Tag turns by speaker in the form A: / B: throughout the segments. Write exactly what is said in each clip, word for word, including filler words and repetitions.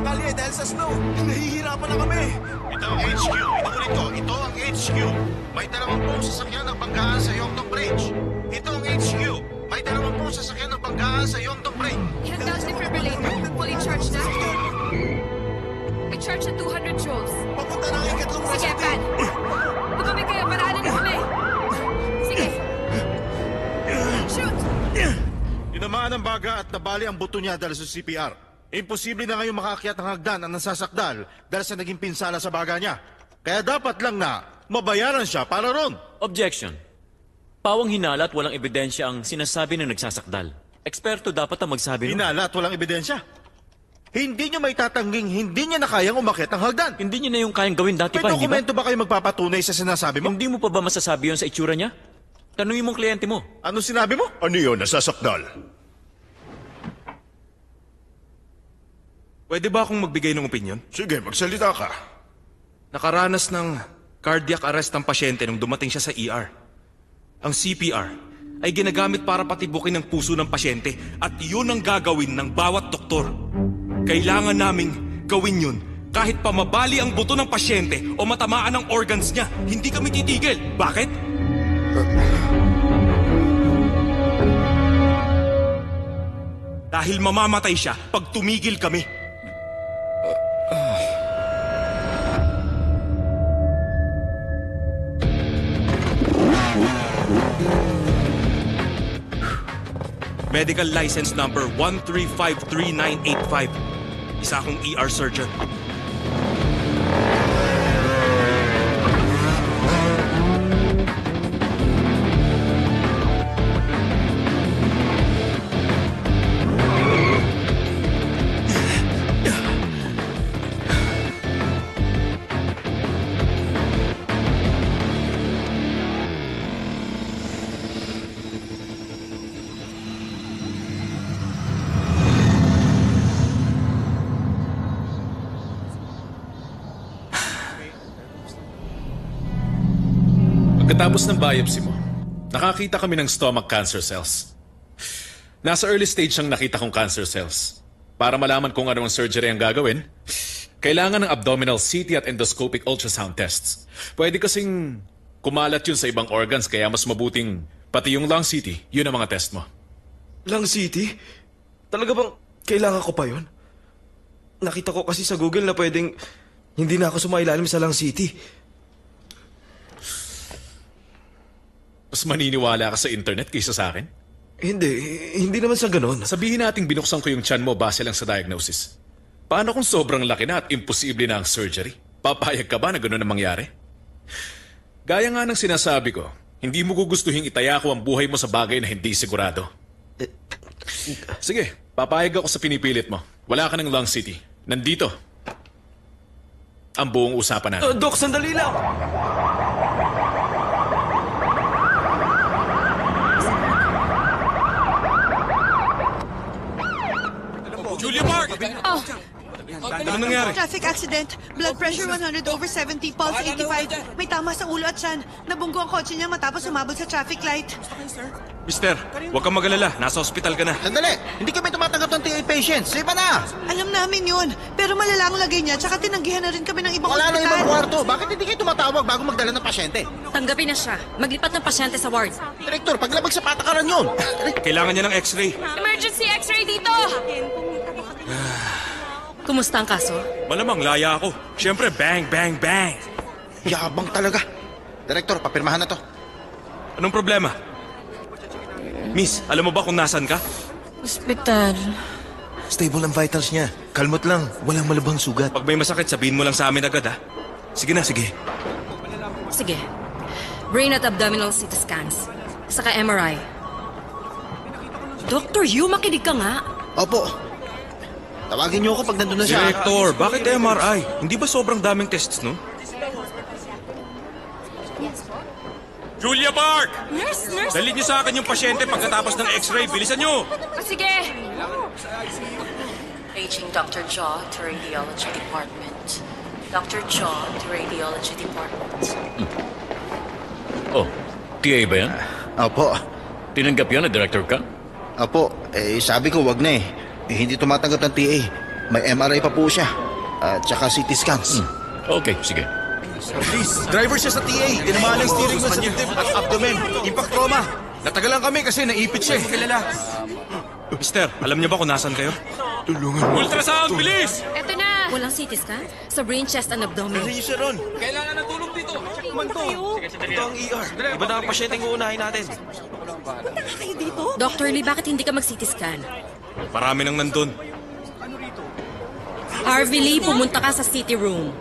A: kalye dahil sa snow. Nahihirapan na kami.
B: Ito ang H Q. Inuulit ko, ito ang H Q. May dalawampung sasakyan ng banggaan sa Yongdong Bridge. Ito ang H Q. May dalawampung sasakyan ng banggaan sa Yongdong Bridge.
C: Hand down defibrillator. Fully charged na. May charge na two hundred joules.
A: Papunta na ang ikatlong
C: Sige,
A: rescue.
C: Pan. Bumabig kayo, paraanan na kami. Sige. Shoot!
B: Tinamaan ang baga at nabali ang buto niya dahil sa C P R. Imposible na ngayon makaakyat ng hagdan ang nasasakdal dahil sa naging pinsala sa baga niya. Kaya dapat lang na mabayaran siya para ron.
D: Objection. Pawang hinala at walang ebidensya ang sinasabi ng nagsasakdal. Eksperto dapat ang magsabi nun.
B: Hinala at walang ebidensya. Hindi niyo may tatangging hindi niya na kayang umakyat ng hagdan.
D: Hindi niya na yung kayang gawin dati
B: May
D: pa, hindi ba?
B: dokumento ba kayo magpapatunay sa sinasabi mo?
D: Hindi mo pa ba masasabi yun sa itsura niya? Tanungin mong kliyente mo.
B: Ano sinabi mo?
E: Ano yun, nasasakdal?
F: Pwede ba akong magbigay ng opinion?
E: Sige, magsalita ka.
F: Nakaranas ng cardiac arrest ang pasyente nung dumating siya sa E R. Ang C P R ay ginagamit para patibukin ang puso ng pasyente at yun ang gagawin ng bawat doktor. Kailangan naming gawin yun kahit pa mabali ang buto ng pasyente o matamaan ang organs niya. Hindi kami titigil. Bakit? Dahil mamamatay siya pag tumigil kami. Medical license number one three five three nine eight five. Isa akong E R surgeon.
G: Pagkatapos ng biopsy mo, nakakita kami ng stomach cancer cells. Nasa early stage ang nakita kong cancer cells. Para malaman kung ano ang surgery ang gagawin, kailangan ng abdominal C T at endoscopic ultrasound tests. Pwede kasing kumalat yun sa ibang organs kaya mas mabuting pati yung lung C T, yun ang mga test mo.
A: Lung City? Talaga bang kailangan ko pa yun? Nakita ko kasi sa Google na pwedeng hindi na ako sumailalim sa Lung City.
G: Mas maniniwala ka sa internet kaysa sa akin?
A: Hindi, hindi naman sa ganon.
G: Sabihin nating binuksan ko yung tiyan mo base lang sa diagnosis. Paano kung sobrang laki na at imposible na ang surgery? Papayag ka ba na gano'n ang mangyari? Gaya nga ng sinasabi ko, hindi mo gugustuhin itaya ko ang buhay mo sa bagay na hindi sigurado. Sige, papayag ako sa pinipilit mo. Wala ka ng lung city. Nandito. Ang buong usapan natin.
A: Uh, Dok, sandali lang!
F: Julia Mark!
C: Oh,
F: Ano nangyari?
H: Traffic accident. Blood pressure one hundred over seventy, pulse eighty-five. May tama sa ulo at tiyan. Nabunggo ang kotse niya matapos umabot sa traffic light.
F: Mister, huwag kang magalala. Nasa ospital ka na.
B: Sandali! Hindi kami tumatanggap ng T A patients. Sige pa na!
H: Alam namin yun. Pero malala ang lagay niya, tsaka tinanggihan na rin kami ng ibang
B: Wala na
H: ospital.
B: ibang kwarto. Bakit hindi kayo tumatawag bago magdala ng pasyente?
I: Tanggapin na siya. Maglipat ng pasyente sa ward.
B: Direktor, paglabag sa patakaran yun!
F: Kailangan niya ng x-ray.
C: emergency x-ray dito!
I: Kumusta ang kaso?
F: Malamang laya ako. Siyempre, bang, bang, bang.
B: Yabang talaga. Direktor, papirmahan na to.
F: Anong problema? Miss, alam mo ba kung nasan ka?
I: Hospital.
A: Stable ang vitals niya. Kalmot lang. Walang malubhang sugat.
F: Pag may masakit, sabihin mo lang sa amin agad, ha? Sige na, sige.
I: Sige. Brain at abdominal C T scans. Saka M R I. Doctor Yu, makinig ka nga.
B: Opo. Tawagin niyo ako pag nandun na siya.
F: Director, bakit M R I? Hindi ba sobrang daming tests, no? Julia Park!
C: Nurse, nurse!
F: Dalhin niyo sa akin yung pasyente pagkatapos ng x-ray. Bilisan niyo!
C: Oh, sige!
I: Paging Doctor Jaw to Radiology Department. Doctor Jaw to Radiology Department.
D: Oh, T A ba yan?
B: Opo.
D: Tinanggap yan na director ka?
B: Opo. Eh, sabi ko wag na eh. Eh, hindi tumatanggap ng T A. May M R I pa po siya. At saka C T scans.
D: Okay, sige.
F: Please, driver siya sa T A. Tinamaan ang steering wheel sa dibdib at abdomen. Impact trauma. Natagalan kami kasi naipit siya. Kilala. Mister, alam niyo ba kung nasan kayo? Ultrasound, bilis!
C: Eto na!
I: Walang C T scan? Sa brain, chest, and abdomen.
A: Hindi siya ron.
F: Kailangan ng tulong dito.
A: Ito ang E R. Iba na ang pasyenteng uunahin natin.
I: Doctor Lee, bakit hindi ka mag-C T scan?
F: Marami nang nandun.
I: Harvey Lee, pumunta ka sa city room.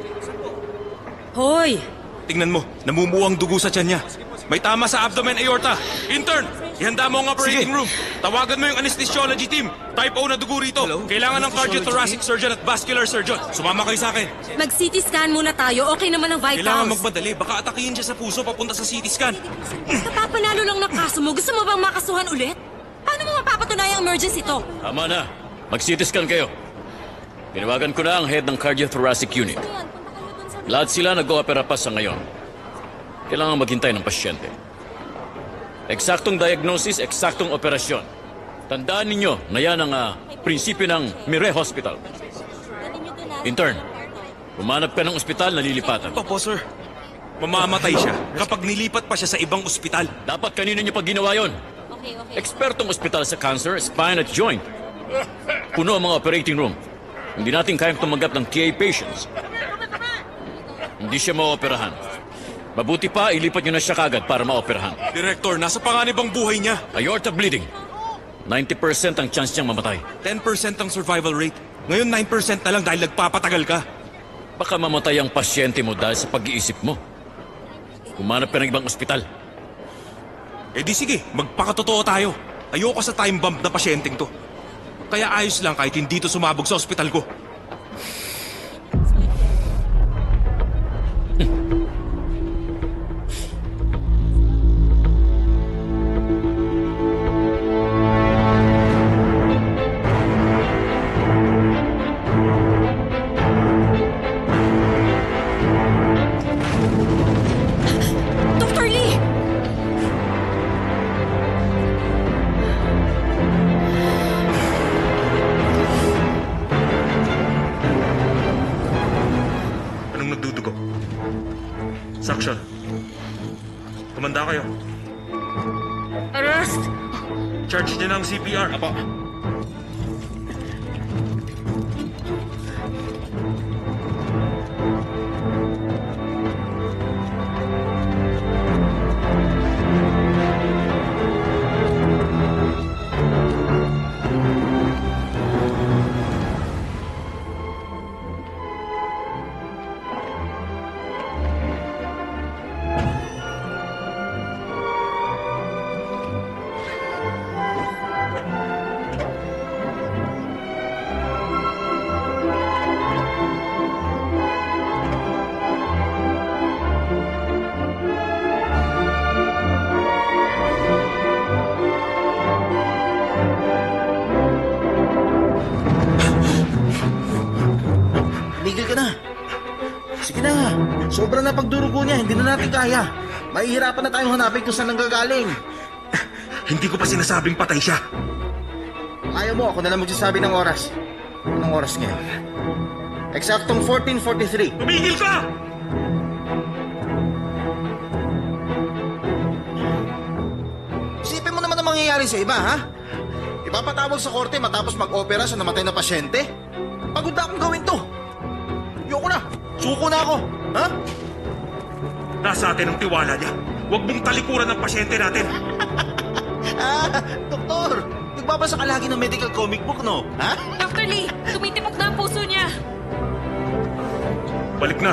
I: Hoy!
F: Tingnan mo, namumuo ang dugo sa tiyan niya. May tama sa abdomen aorta. Intern, ihanda mo ang operating
A: Sige.
F: room. Tawagan mo yung anesthesiology team. Type O na dugo rito.
A: Hello?
F: Kailangan ng cardiothoracic surgeon at vascular surgeon. Sumama kayo sa akin.
I: Mag-C T scan muna tayo. Okay naman ang vitals.
F: Kailangan magmadali. Baka atakihin siya sa puso papunta sa C T scan.
I: Napapanalo lang ng kaso mo. Gusto mo bang makasuhan ulit? Paano mo mapapatunayang emergency to?
D: Tama na. Mag-C T scan kayo. Tinawagan ko na ang head ng cardiothoracic unit. Lahat sila nag-oopera pa sa ngayon. Kailangan maghintay ng pasyente. Eksaktong diagnosis, eksaktong operasyon. Tandaan ninyo na yan ang ah, prinsipyo ng Mire Hospital. Intern, humanap ka ng ospital na lilipatan.
A: Opo, sir.
F: Mamamatay siya kapag nilipat pa siya sa ibang ospital.
D: Dapat kanino nyo pag ginawa yun? Ekspertong ospital sa cancer, spine at joint. Puno ang mga operating room. Hindi natin kayang tumanggap ng T A patients. Hindi siya maoperahan. Mabuti pa, ilipat nyo na siya kagad para maoperahan.
F: Director, nasa panganib ang buhay niya.
D: Aorta bleeding. ninety percent ang chance niyang mamatay.
F: ten percent ang survival rate. Ngayon nine percent na lang dahil nagpapatagal ka.
D: Baka mamatay ang pasyente mo dahil sa pag-iisip mo. Humanap ka ng ibang ospital.
F: Eh di sige, magpakatotoo tayo. Ayoko sa time bomb na pasyenteng to. Kaya ayos lang kahit hindi to sumabog sa ospital ko.
I: Doctor Lee!
F: Anong nagdudugo? Suction. Kumanda kayo.
I: Arrest!
F: Charge niya ng C P R. Apo.
B: Tigil ka na. Sige na. Sobra na pagdurugo niya. Hindi na natin kaya. Mahihirapan na tayong hanapin kung saan nanggagaling.
F: Hindi ko pa sinasabing patay siya.
B: Ayaw mo, ako na lang magsasabi ng oras. Anong oras ngayon? Eksaktong fourteen forty-three.
F: Tumigil ka!
B: Isipin mo naman ang mangyayari sa iba, ha? Ipapatawag sa korte matapos mag-opera sa namatay na pasyente? Pagod na akong gawin to. Ayoko na. Suko na ako. Ha?
F: Nasa atin ang tiwala niya. Huwag mong talikuran ng pasyente natin.
B: Ah, doktor. Nagbabasa ka lagi ng medical comic book, no? Ha?
C: Doctor Lee, tumitipok na ang puso niya.
F: Balik na.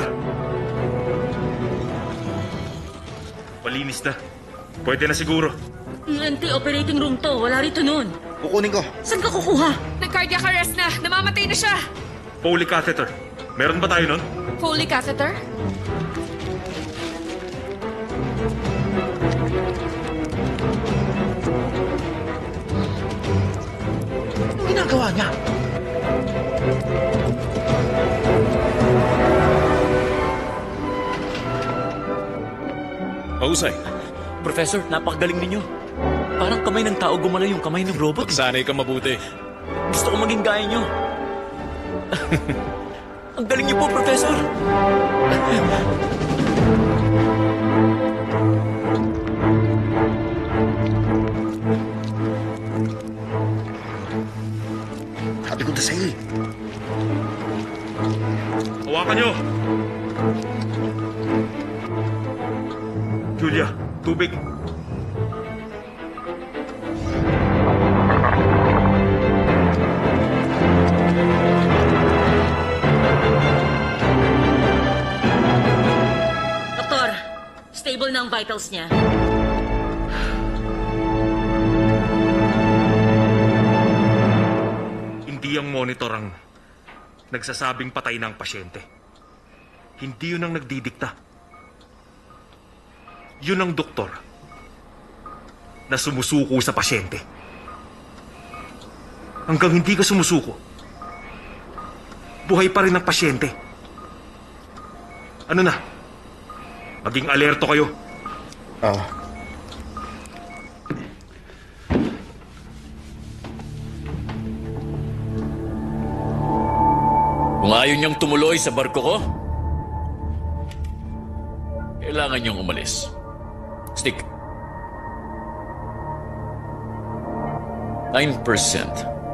F: Malinis na. Pwede na siguro.
I: Anti-operating room to. Wala rito nun.
B: Kukunin ko.
I: Saan ka kukuha?
C: Nag-cardiac arrest na. Namamatay na siya.
F: Foley catheter. Meron ba tayo nun?
C: Foley catheter?
B: Anong ginagawa niya?
G: Mahusay.
D: Professor, napakagaling ninyo. Parang kamay ng tao gumalaw yung kamay ng robot.
G: Sanay ka mabuti.
D: Gusto ko maging gaya nyo. Ang galing niyo po, Professor.
E: Sabi ko na sa'yo eh.
F: Hawakan nyo! Julia, tubig.
I: Doktor, stable na ang vitals niya.
F: Hindi ang monitor ang nagsasabing patay na ang pasyente. Hindi yun ang nagdidikta. Yun ang doktor na sumusuko sa pasyente. Hanggang hindi ka sumusuko, buhay pa rin ang pasyente. Ano na? Maging alerto kayo.
E: Oo.
D: Kung ayaw niyang tumuloy sa barko ko, kailangan niyang umalis. Stick. nine percent.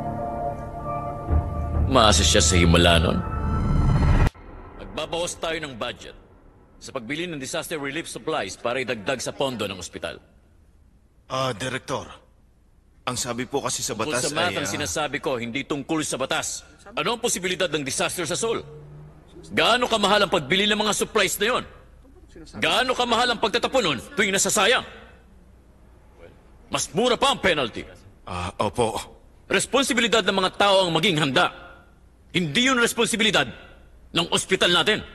D: Maasa siya sa himala nun. Magbabawas tayo ng budget sa pagbili ng disaster relief supplies para idagdag sa pondo ng ospital.
E: Ah, Direktor. Ang sabi po kasi sa
D: Tungkol
E: batas
D: sa math
E: ay...
D: ang
E: ah,
D: sinasabi ko, hindi tungkol sa batas. Ano ang posibilidad ng disaster sa Seoul? Gaano kamahal ang pagbili ng mga supplies na yon? Gaano kamahal ang pagtatapon nun tuwing nasasayang? Mas mura pa ang penalty.
E: Ah, opo.
D: Responsibilidad ng mga tao ang maging handa. Hindi yun responsibilidad ng ospital natin.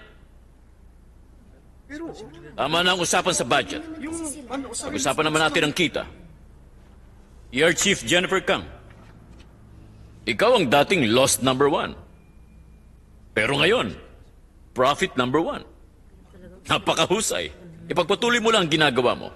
D: Tama na ang usapan sa budget. Pag-usapan naman natin ang kita. Air Chief Jennifer Kang, ikaw ang dating lost number one. Pero ngayon, profit number one. Napakahusay. Ipagpatuloy mo lang ang ginagawa mo.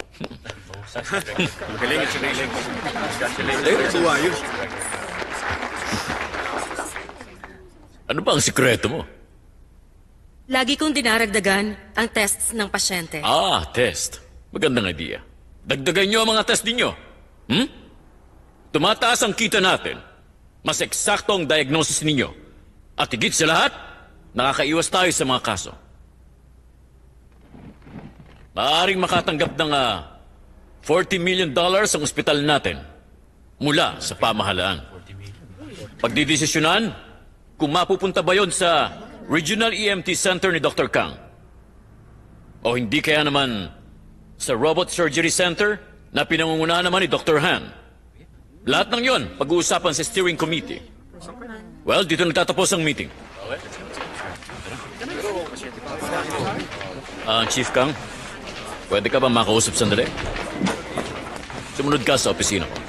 D: Ano ba ang sikreto mo?
J: Lagi kong dinaragdagan ang tests ng pasyente.
D: Ah, test. Magandang idea. Dagdagan nyo ang mga test ninyo. Hmm? Tumataas ang kita natin. Mas eksakto ang diagnosis ninyo. At higit sa lahat, nakakaiwas tayo sa mga kaso. Maaaring makatanggap ng uh, forty million dollars ang ospital natin mula sa pamahalaan. Pagdidesisyonan kung mapupunta ba yon sa Regional E M T Center ni Doctor Kang o hindi kaya naman sa Robot Surgery Center na pinangungunahan naman ni Doctor Han. Lahat ng yon pag-uusapan sa steering committee. Well, dito nagtatapos ang meeting. Ah, Chief Kang, pwede ka ba makausap sandali? Sumunod ka sa opisina ko.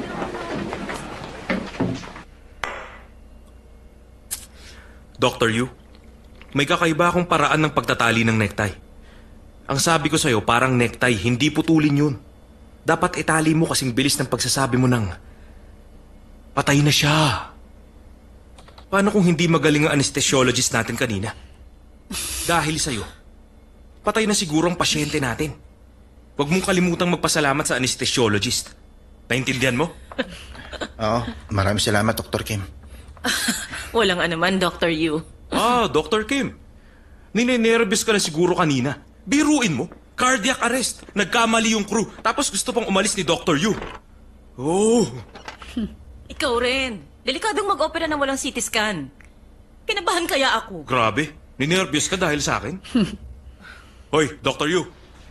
F: Doctor Yu, may kakaiba akong paraan ng pagtatali ng necktie. Ang sabi ko sa'yo, parang necktie, hindi putulin yun. Dapat itali mo kasing bilis ng pagsasabi mo ng patay na siya. Paano kung hindi magaling ang anesthesiologist natin kanina? Dahil sa'yo, patay na siguro ang pasyente natin. Huwag mong kalimutang magpasalamat sa anesthesiologist. Naintindihan mo?
E: Oo, maraming salamat, Doktor Kim.
I: Walang anuman, Doctor Yu.
F: Ah, Doctor Kim. Ninenervous ka na siguro kanina. Biruin mo, cardiac arrest. Nagkamali yung crew. Tapos gusto pang umalis ni Doctor Yu. Oh.
I: Ikaw rin. Delikadong mag-opera ng walang C T scan. Kinabahan kaya ako.
F: Grabe. Ninervous ka dahil sa akin? Hoy, Doctor Yu.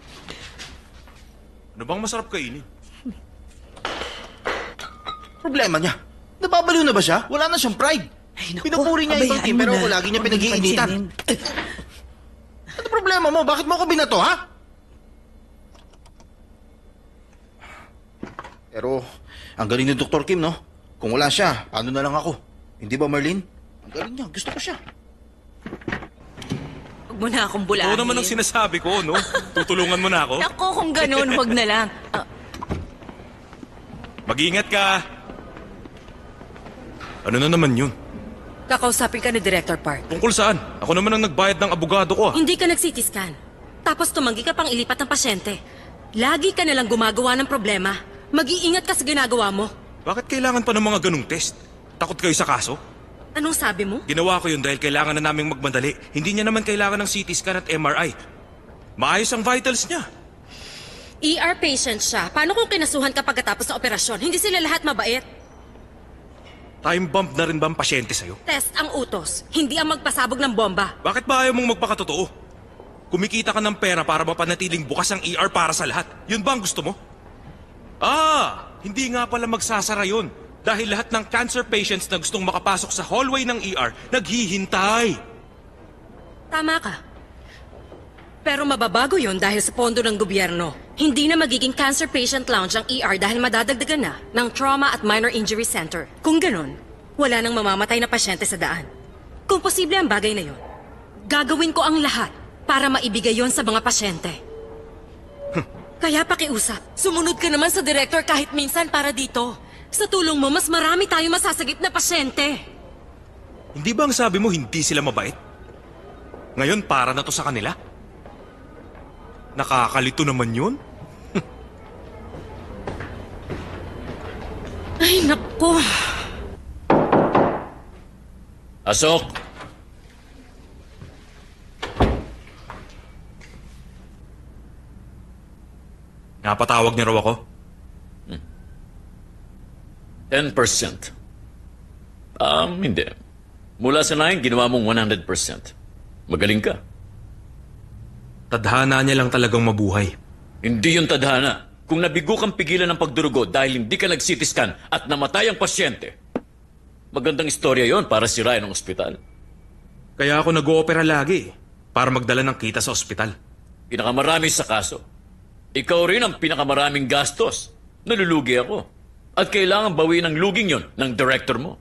F: Ano bang masarap kainin?
E: Problema niya. Nababaliw na ba siya? Wala na siyang pride.
H: Ay, naku,
E: Pinupuri niya ibang
H: pabayaan
E: team
H: mo
E: pero
H: na.
E: ako lagi niya
H: Huwag mong
E: pinag-iinitan.
H: pansinin.
E: Ano problema mo? Bakit mo ako binato, ha? Pero, ang galing ni Doktor Kim, no? Kung wala siya, paano na lang ako? Hindi ba, Marlene? Ang galing niya. Gusto ko siya.
I: Huwag mo na akong bulahin.
F: Oo naman ang sinasabi ko, no? Tutulungan mo na ako.
I: Ako kung ganun, huwag na lang. Ah,
F: Mag-iingat ka. Ano na naman yun?
J: Kakausapin ka ni Director Park.
F: Tungkol saan? Ako naman ang nagbayad ng abogado ko ah.
J: Hindi ka nag-C T scan. Tapos tumanggi ka pang ilipat ng pasyente. Lagi ka nalang gumagawa ng problema. Mag-iingat ka sa ginagawa mo.
F: Bakit kailangan pa ng mga ganung test? Takot kayo sa kaso?
J: Anong sabi mo?
F: Ginawa ko yun dahil kailangan na naming magmadali. Hindi niya naman kailangan ng C T scan at M R I. Maayos ang vitals niya.
J: E R patient siya. Paano kung kinasuhan ka pagkatapos ng operasyon? Hindi sila lahat mabait.
F: Time bomb na rin ba ang pasyente sa'yo?
J: Test ang utos, hindi ang magpasabog ng bomba.
F: Bakit ba ayaw mong magpakatotoo? Kumikita ka ng pera para mapanatiling bukas ang E R para sa lahat. Yun ba ang gusto mo? Ah, hindi nga pala magsasara yun. Dahil lahat ng cancer patients na gustong makapasok sa hallway ng E R, naghihintay.
J: Tama ka. Pero mababago yun dahil sa pondo ng gobyerno. Hindi na magiging cancer patient lounge ang E R dahil madadagdagan na ng Trauma at Minor Injury Center. Kung ganun, wala nang mamamatay na pasyente sa daan. Kung posible ang bagay na yun, gagawin ko ang lahat para maibigay yon sa mga pasyente. Kaya pakiusap, sumunod ka naman sa director kahit minsan para dito. Sa tulong mo, mas marami tayo masasagip na pasyente.
F: Hindi ba ang sabi mo hindi sila mabait? Ngayon para na to sa kanila? Nakakalito naman yun?
J: Ay, naku.
D: Asok!
F: Napatawag niya raw ako?
D: ten percent. Um, hindi. Mula sa nine, ginawa mong one hundred percent. Magaling ka.
F: Tadhana niya lang talagang mabuhay.
D: Hindi yung tadhana. Kung nabigo kang pigilan ng pagdurugo dahil hindi ka nag-C T scan at namatay ang pasyente, magandang istorya yon para sirain ang ospital.
F: Kaya ako nag-oopera lagi, para magdala ng kita sa ospital.
D: Pinakamarami sa kaso. Ikaw rin ang pinakamaraming gastos. Nalulugi ako. At kailangan bawiin ang luging yon ng director mo.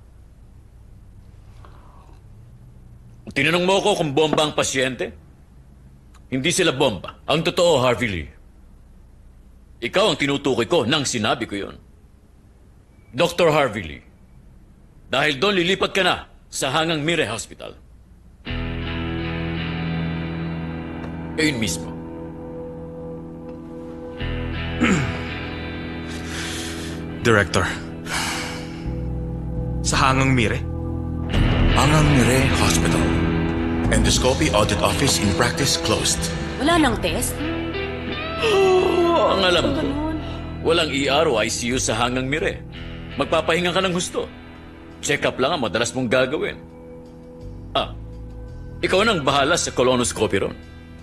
D: Tinanong mo ko kung bomba ang pasyente? Hindi sila bomba. Ang totoo, Harvey Lee. Ikaw ang tinutukoy ko nang sinabi ko yon. Doctor Harvey Lee. Dahil doon lilipat ka na sa Hangang Mire Hospital. Ayun mismo.
F: Director. Sa Hangang Mire?
K: Hangang Mire Hospital. Endoscopy Audit Office in practice closed.
J: Wala nang test?
D: Oh, ang alam ko, walang E R o I C U sa Hangang Mire. Magpapahinga ka ng husto. Check-up lang ang madalas mong gagawin. Ah, ikaw nang bahala sa colonoscopy ron.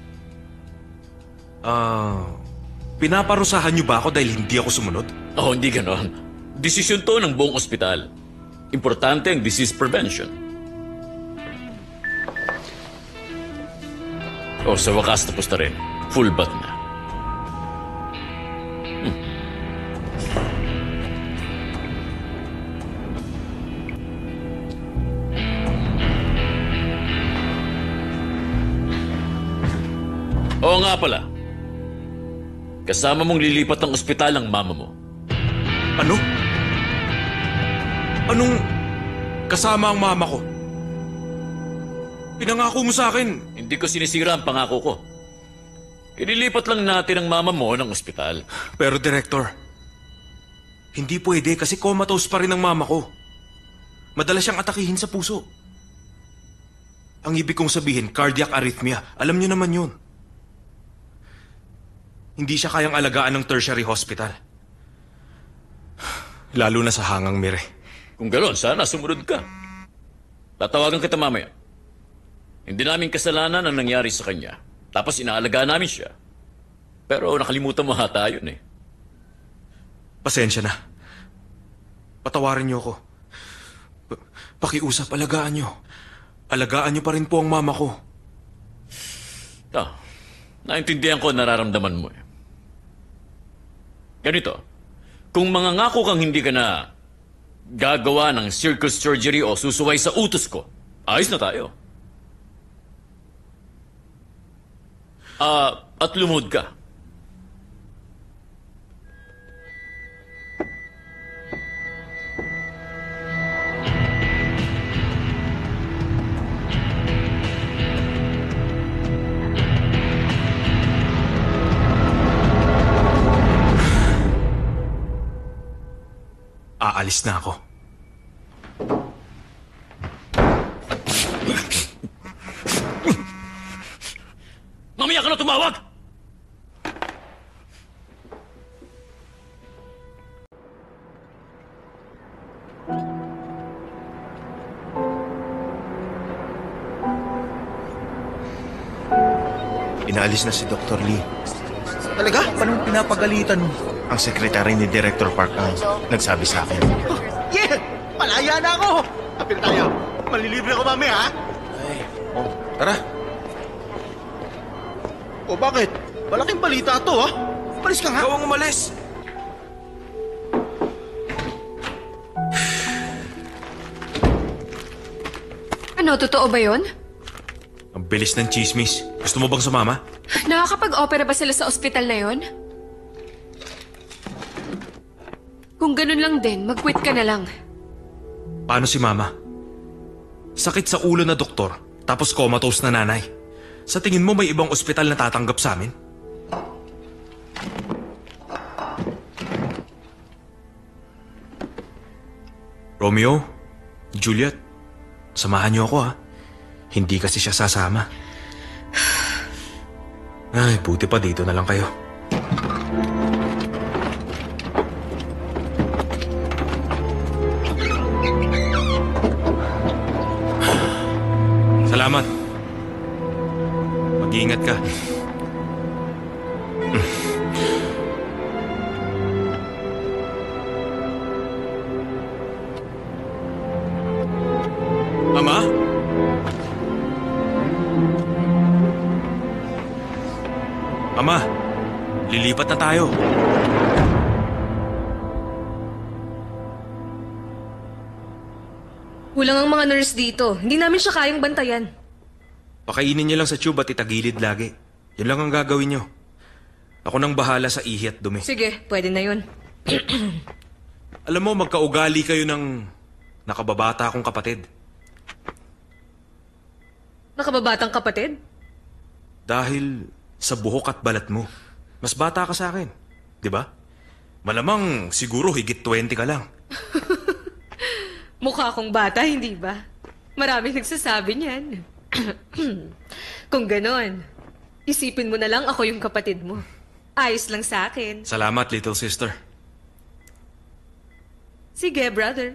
F: Ah, pinaparusahan niyo ba ako dahil hindi ako sumunod?
D: Oh, hindi ganon. Desisyon to ng buong ospital. Importante ang disease prevention. Oh, sa wakas tapos na rin. Full bath na. Hmm. Oo nga pala. Kasama mong lilipat ng ospital ang mama mo.
F: Ano? Anong kasama ang mama ko? Pinangako mo sa akin.
D: Hindi ko sinisira ang pangako ko. Ililipat lang natin ang mama mo ng ospital.
F: Pero Director, hindi pwede kasi comatose pa rin ang mama ko. Madalas siyang atakihin sa puso. Ang ibig kong sabihin, cardiac arrhythmia. Alam niyo naman yun. Hindi siya kayang alagaan ng tertiary hospital. Lalo na sa Hangang Mire.
D: Kung gano'n, sana sumunod ka. Tatawagan kita mamaya. Hindi namin kasalanan ang nangyari sa kanya. Tapos inaalagaan namin siya. Pero nakalimutan mo hata yun eh.
F: Pasensya na. Patawarin niyo ako. Pa- Pakiusap, alagaan niyo. Alagaan niyo pa rin po ang mama ko.
D: Ah, naintindihan ko nararamdaman mo eh. Ganito, kung mangangako kang hindi ka na gagawa ng circus surgery o susuway sa utos ko, ayos na tayo. Ah, at lumuhod ka.
F: aalis na ako.
D: Mamaya ka na tumawag!
E: Inaalis na si Doctor Lee. Talaga? Paano pinapagalitan mo? Ang sekretary ni Director Park ang nagsabi sa akin.
B: Yeah! Malaya na ako! Apil tayo. Malilibre ako mamaya, ha?
E: Ay, oh, tara. O bakit? Malaking balita to, ha? Palis ka nga.
A: Ikaw ang umalis.
C: Ano, totoo ba yon?
F: Ang bilis ng chismis. Gusto mo bang sumama?
C: Nakakapag-opera ba sila sa ospital na yon? Kung ganun lang din, mag-quit ka na lang.
F: Paano si Mama? Sakit sa ulo na doktor, tapos comatose na nanay. Sa tingin mo may ibang ospital na tatanggap sa amin? Romeo, Juliet, samahan niyo ako ha. Hindi kasi siya sasama. Ay, buti pa dito na lang kayo. Salamat. Mag-iingat ka. Ama? Ama, lilipat na tayo.
J: Kulang ang mga nurse dito. Hindi namin siya kayang bantayan.
F: Pakainin niyo lang sa tube at itagilid lagi. Yun lang ang gagawin niyo. Ako nang bahala sa ihi at dumi.
J: Sige, pwede na yun.
F: Alam mo, magkaugali kayo ng nakababata akong kapatid.
J: Nakababatang kapatid?
F: Dahil sa buhok at balat mo, mas bata ka sa akin. Di ba? Malamang siguro higit twenty ka lang.
J: Mukha akong bata, hindi ba? Maraming nagsasabi niyan. Kung ganon, isipin mo na lang ako yung kapatid mo. Ayos lang sa akin.
F: Salamat, little sister.
J: Sige, brother.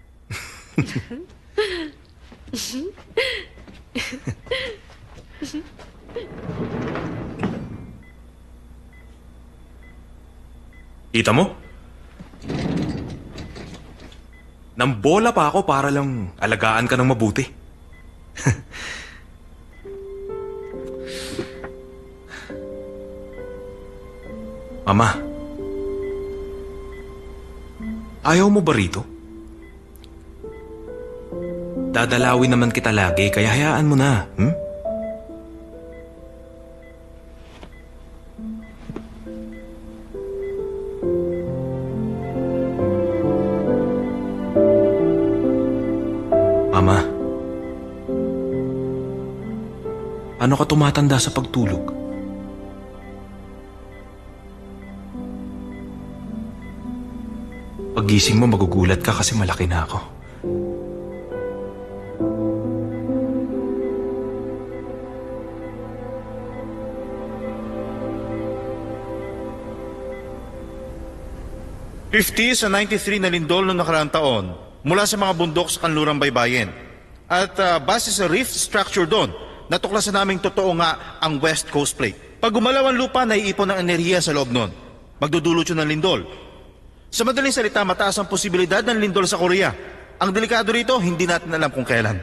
F: Kita mo? Nambola pa ako para lang alagaan ka ng mabuti. Mama, ayaw mo ba rito? Dadalawin naman kita lagi, kaya hayaan mo na, hmm? Mama, ano ka tumatanda sa pagtulog? Paggising mo, magugulat ka kasi malaki na ako.
B: fifty sa ninety-three na lindol noong nakaraang taon mula sa mga bundok sa kanlurang baybayin. At uh, base sa rift structure doon, natuklasan naming totoo nga ang West Coast Plate. Pag gumalaw ang lupa, naiipon ng enerhiya sa loob noon. Magdudulot yun ng lindol. Sa madaling salita, mataas ang posibilidad ng lindol sa Korea. Ang delikado rito, hindi natin alam kung kailan.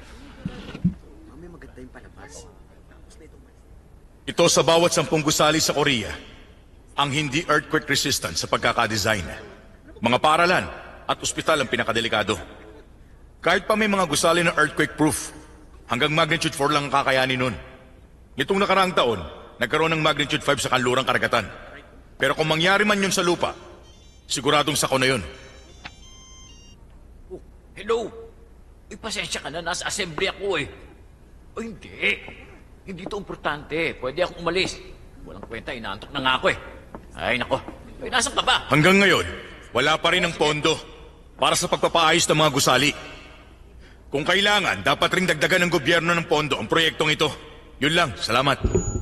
K: Ito sa bawat sampung gusali sa Korea, ang hindi earthquake resistant sa pagkakadesign. Mga paaralan at ospital ang pinakadelikado. Kahit pa may mga gusali na earthquake proof, hanggang magnitude four lang ang kakayanin nun. Nitong nakaraang taon, nagkaroon ng magnitude five sa kanlurang karagatan. Pero kung mangyari man yun sa lupa, siguradong sako na yun.
D: Oh, hello? Uy, pasensya ka na. Nasa assembly ako eh. O hindi. Hindi ito importante. Pwede akong umalis. Walang kwenta. Inaantok na nga ako eh. Ay, nako. Ay, nasan ka ba?
K: Hanggang ngayon, wala pa rin ang pondo para sa pagpapaayos ng mga gusali. Kung kailangan, dapat ring dagdagan ng gobyerno ng pondo ang proyektong ito. Yun lang, salamat.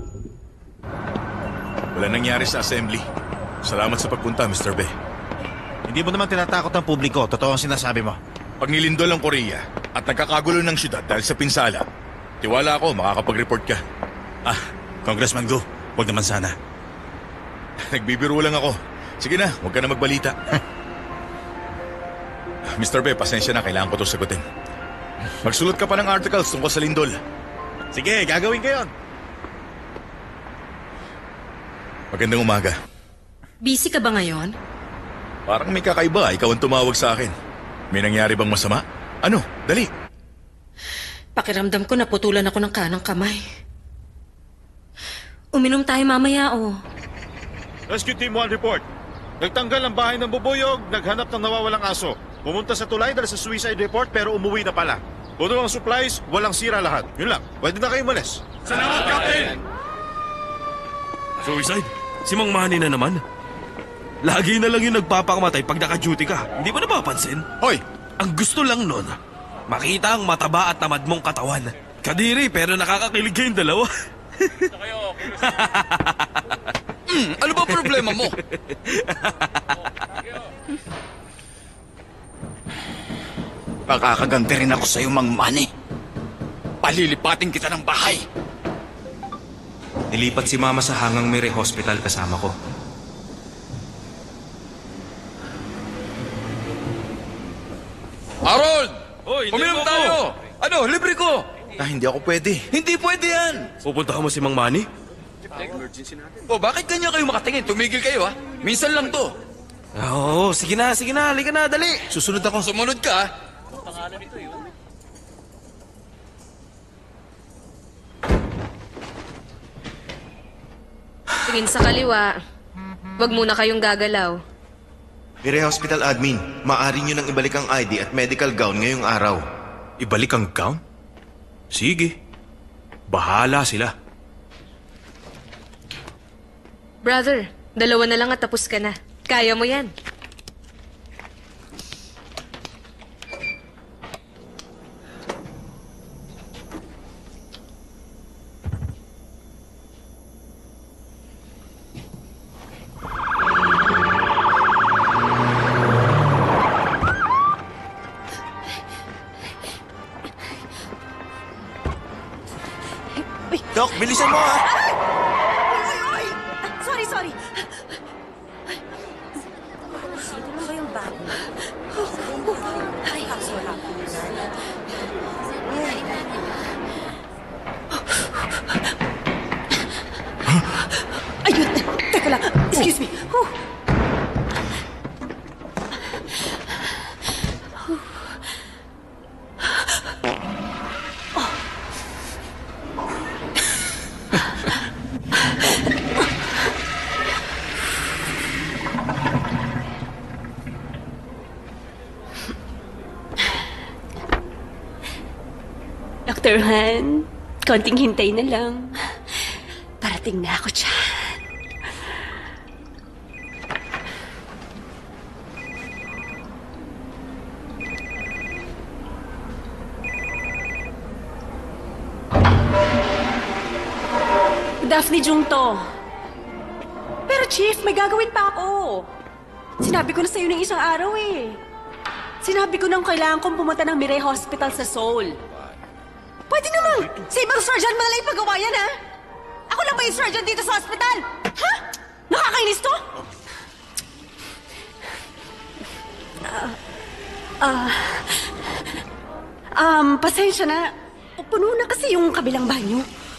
K: Wala nangyari sa assembly. Salamat sa pagpunta, Mister Be.
B: Hindi mo naman tinatakot ng publiko. Totoo ang sinasabi mo.
K: Pag nilindol ang Korea at nagkakagulo ng syudad dahil sa pinsala, tiwala ako makakapag-report ka.
B: Ah, Congressman Go, huwag naman sana.
K: Nagbibiro lang ako. Sige na, huwag ka na magbalita. Mister Be, pasensya na, kailangan ko ito sagutin. Magsulot ka pa ng articles tungkol sa lindol.
B: Sige, gagawin ko yun.
K: Magandang umaga.
J: Busy ka ba ngayon?
K: Parang may kakaiba, ikaw ang tumawag sa akin. May nangyari bang masama? Ano? Dali.
J: Pakiramdam ko naputulan ako ng kanang kamay. Uminom tayo mamaya, oh.
B: Rescue Team one report. Nagtanggal ang bahay ng bubuyog, naghanap ng nawawalang aso. Pumunta sa tulay dahil sa suicide report pero umuwi na pala. Puno ang supplies, walang sira lahat. Yun lang, pwede na kayo umalis.
A: Salamat, Captain! Suicide? Si Mang Manny na naman. Lagi na lang yung nagpapakamatay pag naka-duty ka. Hindi mo napapansin?
K: Hoy!
A: Ang gusto lang nun, makita ang mataba at tamad mong katawan. Kadiri pero nakakakilig kayong dalawa.
L: mm, ano ba problema mo? Makakaganti rin ako sa'yo, Mang Manny. Palilipatin kita ng bahay.
F: Nilipat si Mama sa Hangang Mire Hospital kasama ko.
L: Harold!
A: Oy,
L: uminom
A: hindi mo
L: tayo!
A: ako.
L: Ano, libre ko!
E: Ah, hindi ako pwede.
L: Hindi pwede yan!
A: Pupuntahan mo si Mang Manny?
L: O, bakit kanya kayo makatingin? Tumigil kayo, ha? Minsan lang to.
A: Oo, sige na, sige na. Halika na, dali.
L: Susunod ako. Sumunod ka, ha?
C: Tingin sa kaliwa. Huwag muna kayong gagalaw.
E: Mire Hospital Admin, maaari nyo nang ibalik ang I D at medical gown ngayong araw.
F: Ibalik ang gown? Sige. Bahala sila.
C: Brother, dalawa na lang at tapos ka na. Kaya mo yan.
E: Doc, bilisan mo ha!
J: Sorry, sorry. Sino lang ba yung bag? Ay, wala. Ayun! Teka lang. Excuse me. Whew.
M: Doctor Han, konting hintay na lang. Parating na ako dyan. Daphne Jungto. Pero Chief, may gagawin pa ako. Sinabi ko na sa'yo ng isang araw eh. Sinabi ko nang kailangan kong pumunta ng Mire Hospital sa Seoul. Pwede naman! Sa ibang surgeon mo na lang ipagawa yan, ha? Ako lang ba yung surgeon dito sa hospital? Ha? Nakakainis to? Ah... Uh, um, pasensya na. Puno na kasi yung kabilang banyo.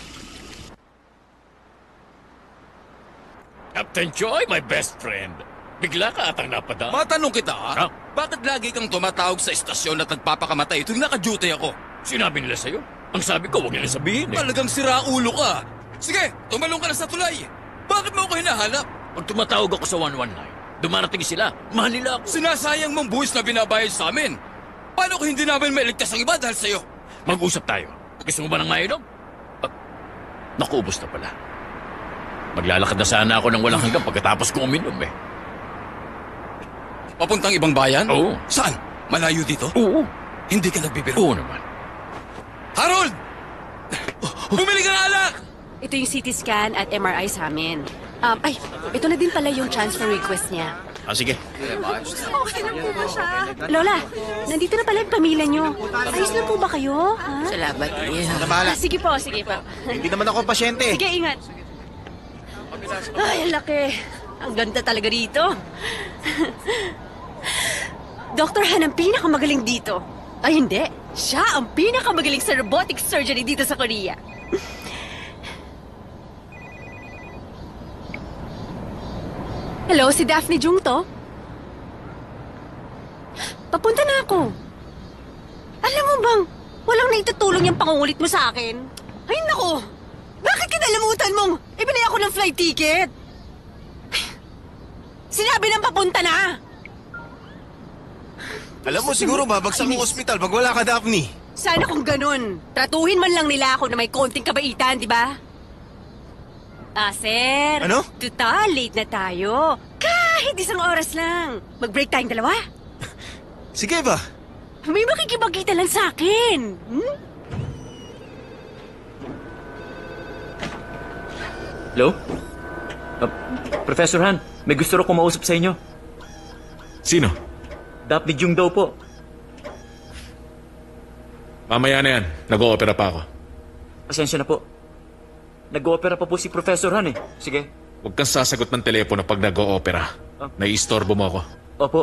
D: Captain Choi, my best friend. Bigla ka atang napadaan.
L: Matanong kita, ha?
D: Ha?
L: Bakit lagi kang tumatawag sa istasyon at nagpapakamatay tuwing naka-duty ako?
D: Sinabi nila sa'yo. Ang sabi ko, huwag nila sabihin eh.
L: Talagang siraulo ka. Sige, tumalong ka na sa tulay. Bakit mo ako hinahanap?
D: Pag tumatawag ako sa one one nine, dumarating sila. Mahal nila ako.
L: Sinasayang mong buwis na binabayad sa amin. Paano kung hindi namin mailigtas ang iba dahil sa'yo?
D: Mag-usap tayo. Gusto mo ba ng mainom? Ah, nakuubos na pala. Maglalakad na sana ako ng walang hanggang pagkatapos kong uminom eh.
L: Papuntang ibang bayan?
D: Oo.
L: Saan? Malayo dito?
D: Oo.
L: Hindi ka nagbibiro?
D: Oo naman.
L: Harold! Bumili ka ng alak!
M: Ito yung C T scan at M R I sa amin. Um, ay, ito na din pala yung transfer request niya.
E: Ah, sige.
M: Okay na po ba siya? Lola, nandito na pala yung pamilya niyo. Ayos na po ba kayo? Ha?
J: Salamat, Iya.
E: Nabahala.
M: Ah, sige po, sige po.
E: Hindi naman ako pasyente.
M: Sige, ingat. Ay, ang laki. Ang ganda talaga dito. Doktor Han ang pinakamagaling dito. Ay, hindi. Siya ang pinakamagaling sa robotic surgery dito sa Korea. Hello, si Daphne Jung to? Papunta na ako. Alam mo bang, walang naitutulong yung pangungulit mo sa akin? Ay, nako! Bakit kinalamutan mong ibili ako ng flight ticket? Sinabi nang papunta na!
E: Alam mo, siguro babagsak ang ospital pag wala ka, Daphne.
M: Sana kung ganun, tratuhin man lang nila ako na may konting kabaitan, di ba? Ah, sir.
E: Ano?
M: Tutal, late na tayo. Kahit isang oras lang. Mag-break tayong dalawa.
E: Sige ba?
M: May makikipagkita lang sa akin. Hmm?
D: Hello? Uh, Professor Han, may gusto rin kumausap sa inyo.
G: Sino?
D: Daphne Jung daw po.
G: Mamaya na yan. Nag-o-opera pa ako.
D: Pasensya na po. Nag-o-opera pa po si Professor Han eh. Sige.
G: Huwag kang sasagot ng telepono pag nag-o-opera.
D: Ah.
G: Naiistorbo mo ako.
D: Opo.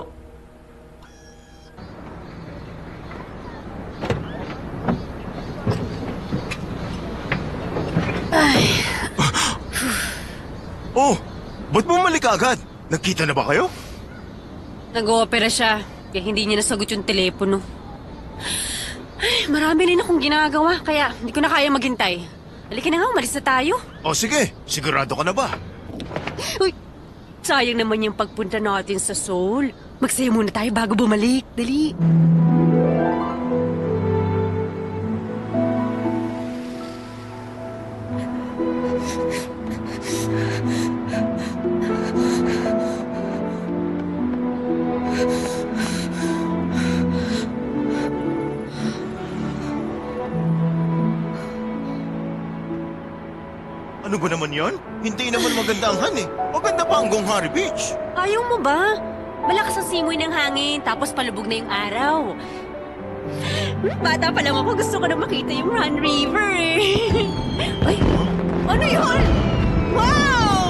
M: Ay.
E: Oh, ba't bumalik ka agad? Nagkita na ba kayo?
M: Nag-oopera siya, kaya hindi niya nasagot yung telepono. Ay, marami rin akong ginagawa, kaya hindi ko na kaya maghintay. Halika na nga, umalis na tayo.
E: O sige, sigurado ka na ba?
M: Uy, sayang naman yung pagpunta natin sa Seoul. Magsaya muna tayo bago bumalik. Dali.
E: Ano ba naman yon? Hindi naman maganda ang Han eh. Maganda pa ang Gonghari Beach.
M: Ayaw mo ba? Malakas ang simoy ng hangin, tapos palubog na yung araw. Bata pa lang ako, gusto ko na makita yung Han River eh. Ay, ano yun? Wow!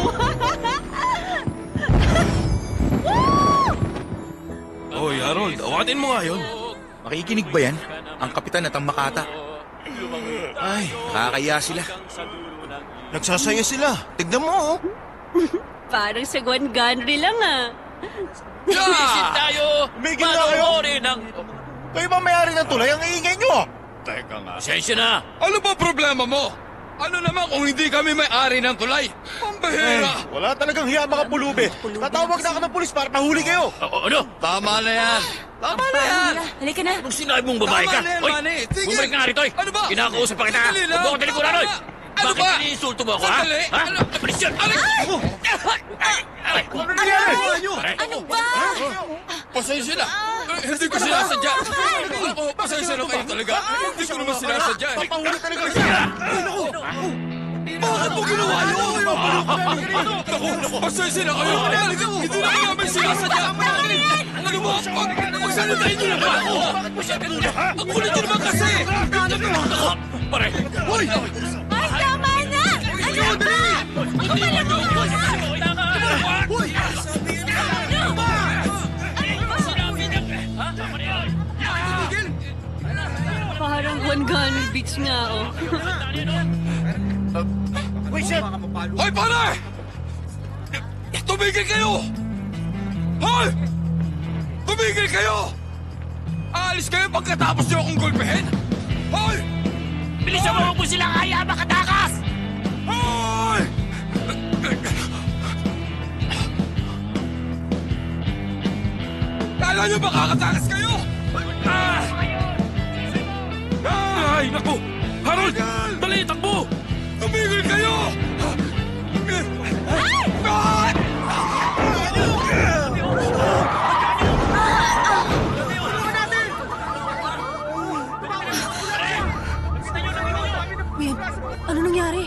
F: Hoy, Harold, awatin mo nga yun.
K: Makikinig ba yan? Ang kapitan at ang makata. Ay, kakaya sila.
E: Nagsasaya sila. Tignan mo oh.
M: Parang sa Gwan Ganri lang ah.
D: Isin tayo!
E: Umigil na kayo!
D: Panoorin ang...
E: Kayo ba may-ari ng tulay? Ang iingay nyo!
K: Teka nga.
D: Pasensya na!
L: Ano ba problema mo? Ano naman kung hindi kami may-ari ng tulay? Pambahira!
E: Wala talagang hiya mga pulubi. Tatawag na ako ng pulis para pahuli kayo.
D: O, ano?
L: Tama na yan! Tama na yan!
M: Halika na.
D: Anong sinabi mong babae ka?
L: Tama na yan,
D: Oy,
L: Manny. Sige.
D: bumalik ka nga rito, oy!
L: Ano ba?
D: Kinakausap pa kita!
L: Sandali lang.
D: Huwag mo akong talikuran, oy!
L: Ano
D: Bakit
L: ba?
D: iniinsulto mo ako, ha?
L: Sandali.
D: Ha?
L: Ano?
D: Alis yan!
L: Alis!
E: Ano nangyari?
M: Ano ba?
L: Pasensya na! Eh, hindi ko sinasadya! Ako, pasensya na kayo talaga! Hindi ko naman sinasadya! eh.
E: Papahuli talaga siya.
L: Bakit mo ginawa yun? Naku, pasensya na kayo! Hindi na kayo namin sinasadya! Ano mo? Pag- Pagsalitahin niyo naman ako! Ang kulit niyo naman kasi!
D: Pare!
L: Hoy!
M: Ay, tama na! Ano ba? Ako pala mo!
L: Hoy!
M: Parang Gwan Ganri Beach nga oh.
L: Hoy, pare! Tumigil kayo! Hoy! Tumigil kayo! Aalis kayo pagkatapos niyo akong gulpehin? Hoy!
D: Bilisan mo kung sila kaya makatakas!
L: Hoy! Kala niyo ba kakatakas kayo? Ah! Ah!
F: Ay, naku! Harold! Dali, takbo!
L: Tumigil kayo! Ay!
M: yan? Ano nangyari?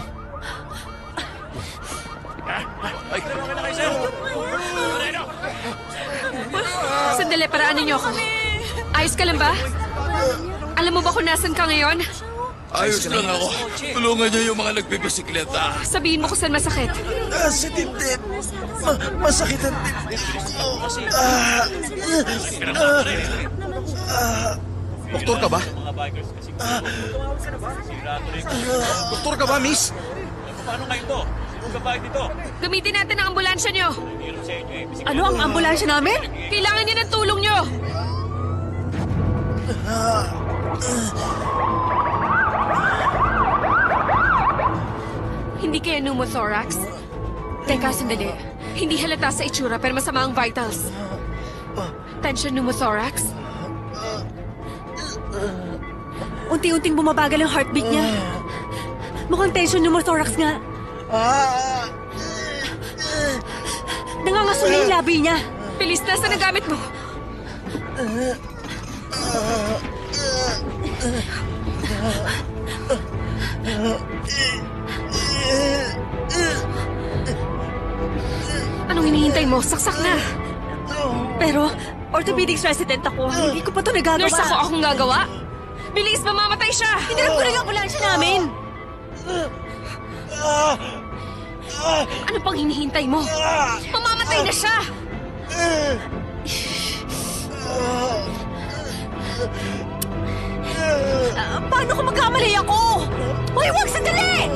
C: Sandali, paraanin niyo ako. Ayos ka lang ba? Alam mo ba kung nasan ka ngayon?
L: Ayos lang ako. Tulungan niyo yung mga nagbibisikleta.
C: Sabihin mo kung saan masakit.
E: Ah, sa dibdib. Ma- masakit ang dibdib ko. Ah, ah, ah. Doktor ka ba? Ah, doktor ka ba, miss?
D: Paano kayo to? Yung babae dito.
C: Gamitin natin ang ambulansya niyo.
M: Ano ang ambulansya namin?
C: Kailangan niya ng tulong niyo. Hindi kaya pneumothorax? Teka, sandali. Hindi halata sa itsura pero masama ang vitals. Tension pneumothorax?
M: Unti-unting bumabagal ang heartbeat niya. Mukhang tension pneumothorax nga. Nangangaso na yung labi niya.
C: Bilis na, saan ang gamit mo? Anong hinihintay mo? Saksak na.
M: Pero, orthopedics resident ako. Hindi ko pa ito nagagawa.
C: Nurse ako, akong gagawa. Bilis, mamamatay siya.
M: Hinarap ko na yung ambulansya namin.
C: Ano pang hinihintay mo? Mamamatay na siya.
M: Ah, paano kung magkamali ako? Uy, wag sandali!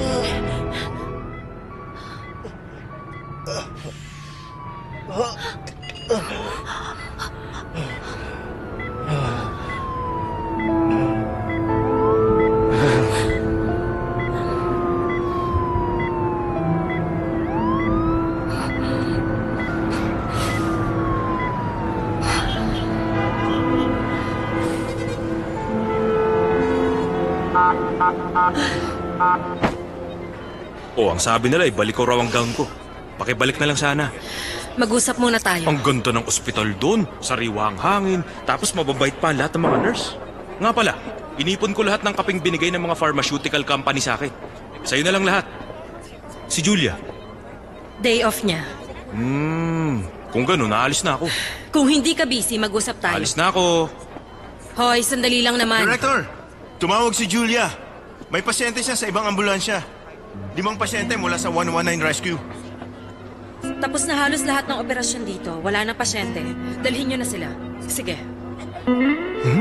F: Oh, ang sabi nila, ibalik ko raw ang gown ko. Pakibalik na lang sana.
J: Mag-usap muna tayo.
F: Ang ganda ng ospital doon, sariwa ang hangin, tapos mababait pa ang lahat ng mga nurse. Nga pala, inipon ko lahat ng kaping binigay ng mga pharmaceutical company sa akin. Sa'yo na lang lahat. Si Julia.
J: Day off niya.
F: Hmm, kung gano'n, naalis na ako.
J: Kung hindi ka busy, mag-usap tayo.
F: Alis na ako.
J: Hoy, sandali lang naman.
E: Director, tumawag si Julia. May pasyente siya sa ibang ambulansya. Limang pasyente mula sa one one nine Rescue.
J: Tapos na halos lahat ng operasyon dito. Wala na pasyente. Dalhin niyo na sila. Sige.
E: Hmm?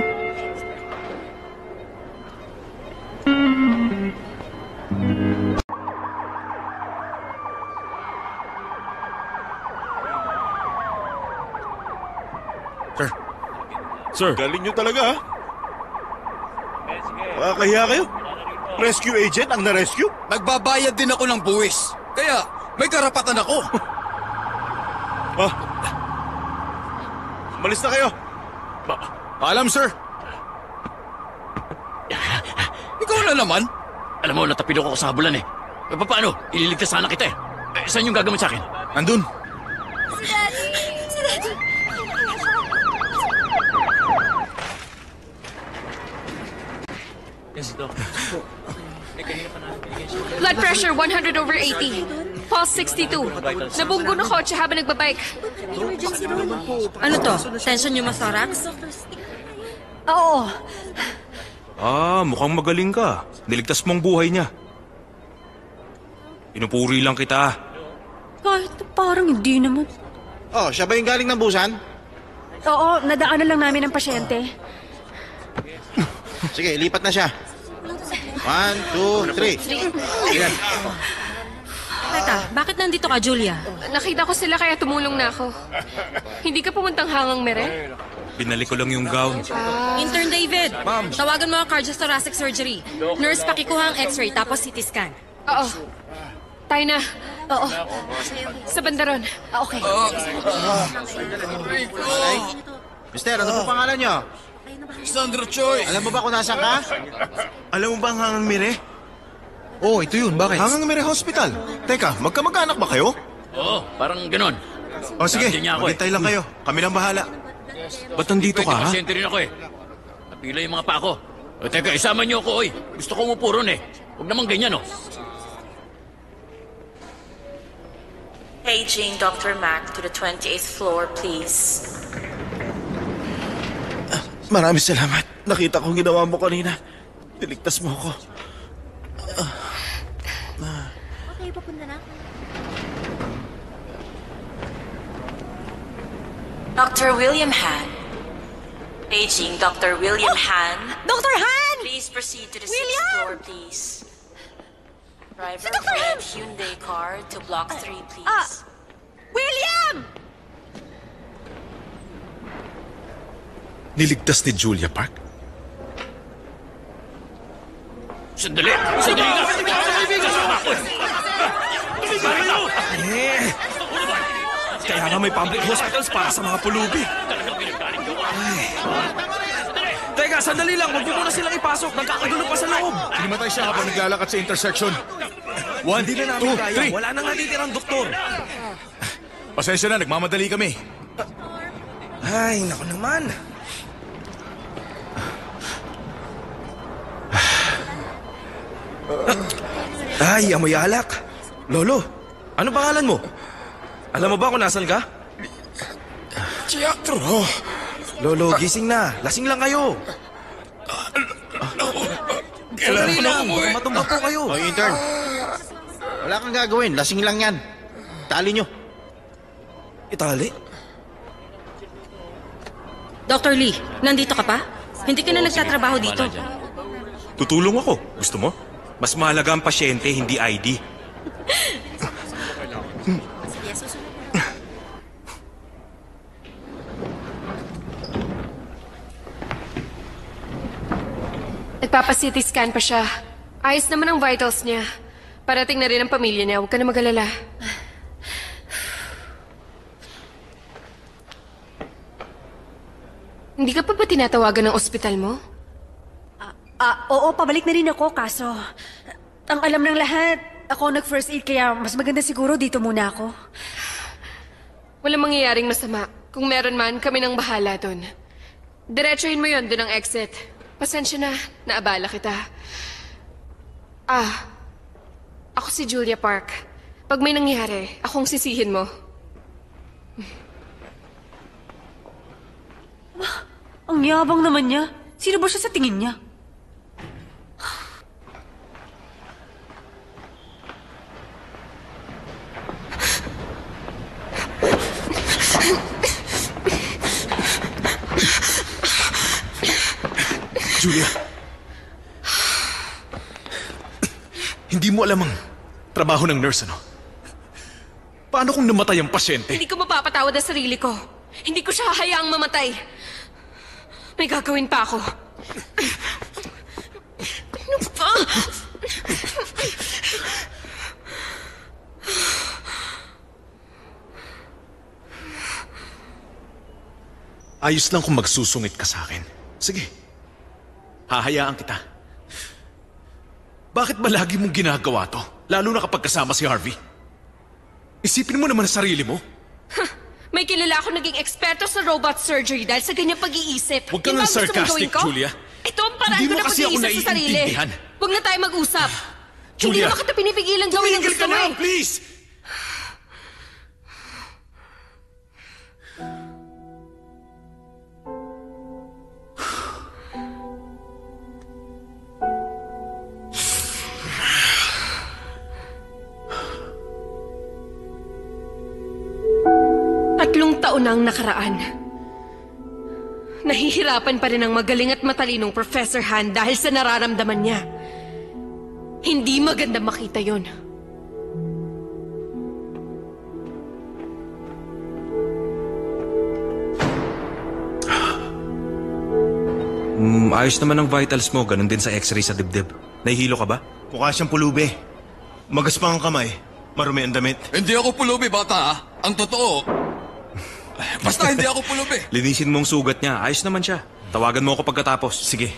B: Sir.
F: Sir.
B: Galing nyo talaga, ha? Makakahiya kayo. Rescue agent ang na-rescue?
L: Nagbabayad din ako ng buwis. Kaya, may karapatan ako.
B: Ah. Malis na kayo.
K: Pa- paalam, sir.
L: Ikaw na naman.
D: Alam mo, natapilok ako sa habulan eh. E, paano? Ililigtas sana kita eh. eh saan yung gagamit sa akin?
E: Nandun.
M: Si Daddy! Si Daddy!
C: Blood pressure one hundred over eighty. Pulse sixty-two. Nabunggo ng kotse habang nagbabike.
J: Ano to? Tension pneumothorax?
M: Oo.
F: Ah, mukhang magaling ka. Niligtas mong buhay niya. Pinupuri lang kita.
M: Kahit parang hindi naman.
B: Oh, siya ba yung galing ng busan?
M: Oo, nadaanan lang namin ang pasyente.
B: Sige, lipat na siya. One, two, three. Ayan.
J: Teka, bakit nandito ka, Julia?
C: Nakita ko sila kaya tumulong na ako. Hindi ka pumuntang hangang mere?
F: Binalik ko lang yung gown.
J: Intern David, tawagan mo ang cardiothoracic surgery. Nurse, pakikuha ang x-ray tapos C T scan.
C: Oo. Tayo na. Oo. Sa bandaron.
M: Okay.
B: Mister, ano po pangalan nyo?
L: Sandra Choi.
B: Alam mo ba kung nasaan ka?
E: Alam mo ba ang Hangang Mire?
A: Oh, ito yun. Bakit?
E: Hangang Mire Hospital. Teka, magkamag-anak ba kayo?
D: Oo, parang ganon.
E: O sige,
D: Nandiyan niya ako eh.
E: maghintay lang kayo. Kami lang bahala.
F: Ba't nandito ka, ha?
D: Pasyente rin ako eh. Napila yung mga pa ako. O teka, isama niyo ako, oy. Gusto ko umupo ron eh. Huwag naman ganyan, oh.
I: Paging Doctor Mac to the twenty-eighth floor, please.
E: Maraming salamat. Nakita kong ginawa mo kanina. Niligtas mo ako.
N: Okay, papunta na.
I: Doctor William Han. Paging Doctor William Han.
M: Doctor Han!
I: Please proceed to the
M: William!
I: sixth floor, please. Driver red Hyundai car to block three, please.
M: Ah! William!
G: Niligtas ni Julia Park?
D: Sandali! Sandali lang! Sasama ko eh!
A: Eh, kaya nga may public hospitals para sa mga pulubi. Ay. Teka, sandali lang. Huwag niyo muna silang ipasok. Nagkakagulo pa sa loob.
K: Hinimatay siya habang naglalakad sa intersection. One,
A: Hindi na
K: two,
A: namin kaya.
K: three.
A: Wala nang natitirang doktor.
K: Pasensya na, nagmamadali kami.
A: Ay, naku naman. Ay, amoy alak. Lolo, ano pangalan mo? Alam mo ba kung nasan ka?
E: Teatro.
A: Lolo, gising na. Lasing lang kayo. Sandali lang. Baka matumba po kayo.
B: O, intern. Wala kang gagawin. Lasing lang yan. Tali nyo.
A: Itali?
J: Doctor Lee, nandito ka pa? Hindi ka na nagtatrabaho dito.
F: Tutulong ako. Gusto mo? Mas mahalaga ang pasyente, hindi I D.
C: Nagpapa-C T scan pa siya. Ayos naman ang vitals niya. Parating na rin ang pamilya niya. Huwag ka na mag-alala. Hindi ka pa ba tinatawagan ng ospital mo?
M: Ah, oo, pabalik na rin ako, kaso... Ang alam ng lahat, ako nag-first aid kaya mas maganda siguro dito muna ako.
C: Walang mangyayaring masama. Kung meron man, kami nang bahala doon. Diretsuhin mo yon doon ang exit. Pasensya na, naabala kita. Ah, ako si Julia Park. Pag may nangyari, akong sisihin mo.
M: Ang yabang naman niya. Sino ba siya sa tingin niya?
G: Julia. Hindi mo alam ang trabaho ng nurse, ano? Paano kung namatay ang pasyente?
C: Hindi ko mapapatawad ang sarili ko. Hindi ko siya hayaang mamatay. May gagawin pa ako. Ano ba?
G: Ayos lang kung magsusungit ka sa akin. Sige. Hahayaan kita. Bakit ba lagi mong ginagawa to? Lalo na kapag kasama si Harvey. Isipin mo naman ang sarili mo.
C: Huh, may kilala ako naging eksperto sa robot surgery dahil sa ganyang pag-iisip.
G: Huwag ka
C: Yun
G: nga
C: ba ang gusto mong
G: sarcastic,
C: gawin ko?
G: Julia.
C: Ito ang paraan
G: Hindi
C: ko
G: mo
C: na
G: kasi ako
C: pag-iisip sa sarili.
G: naiintindihan.
C: Huwag na tayo mag-usap. Hindi
G: Julia,
C: naman kita pinipigilan gawin ang
G: tumigil
C: gusto
G: ka
C: mo
G: na,
C: eh.
G: please!
C: Tatlong taon na ang nakaraan. Nahihirapan pa rin ang magaling at matalinong Professor Han dahil sa nararamdaman niya. Hindi maganda makita yon.
F: Mm, ayos naman ang vitals mo, ganun din sa x-ray sa dibdib. Nahihilo ka ba?
B: Mukha siyang pulubi. Magaspang ang kamay. Marumi ang damit.
L: Hindi ako pulubi, bata. ah. Ang totoo. Basta hindi ako pulubi.
F: Linisin mo ang sugat niya, ayos naman siya. Tawagan mo ako pagkatapos.
B: Sige.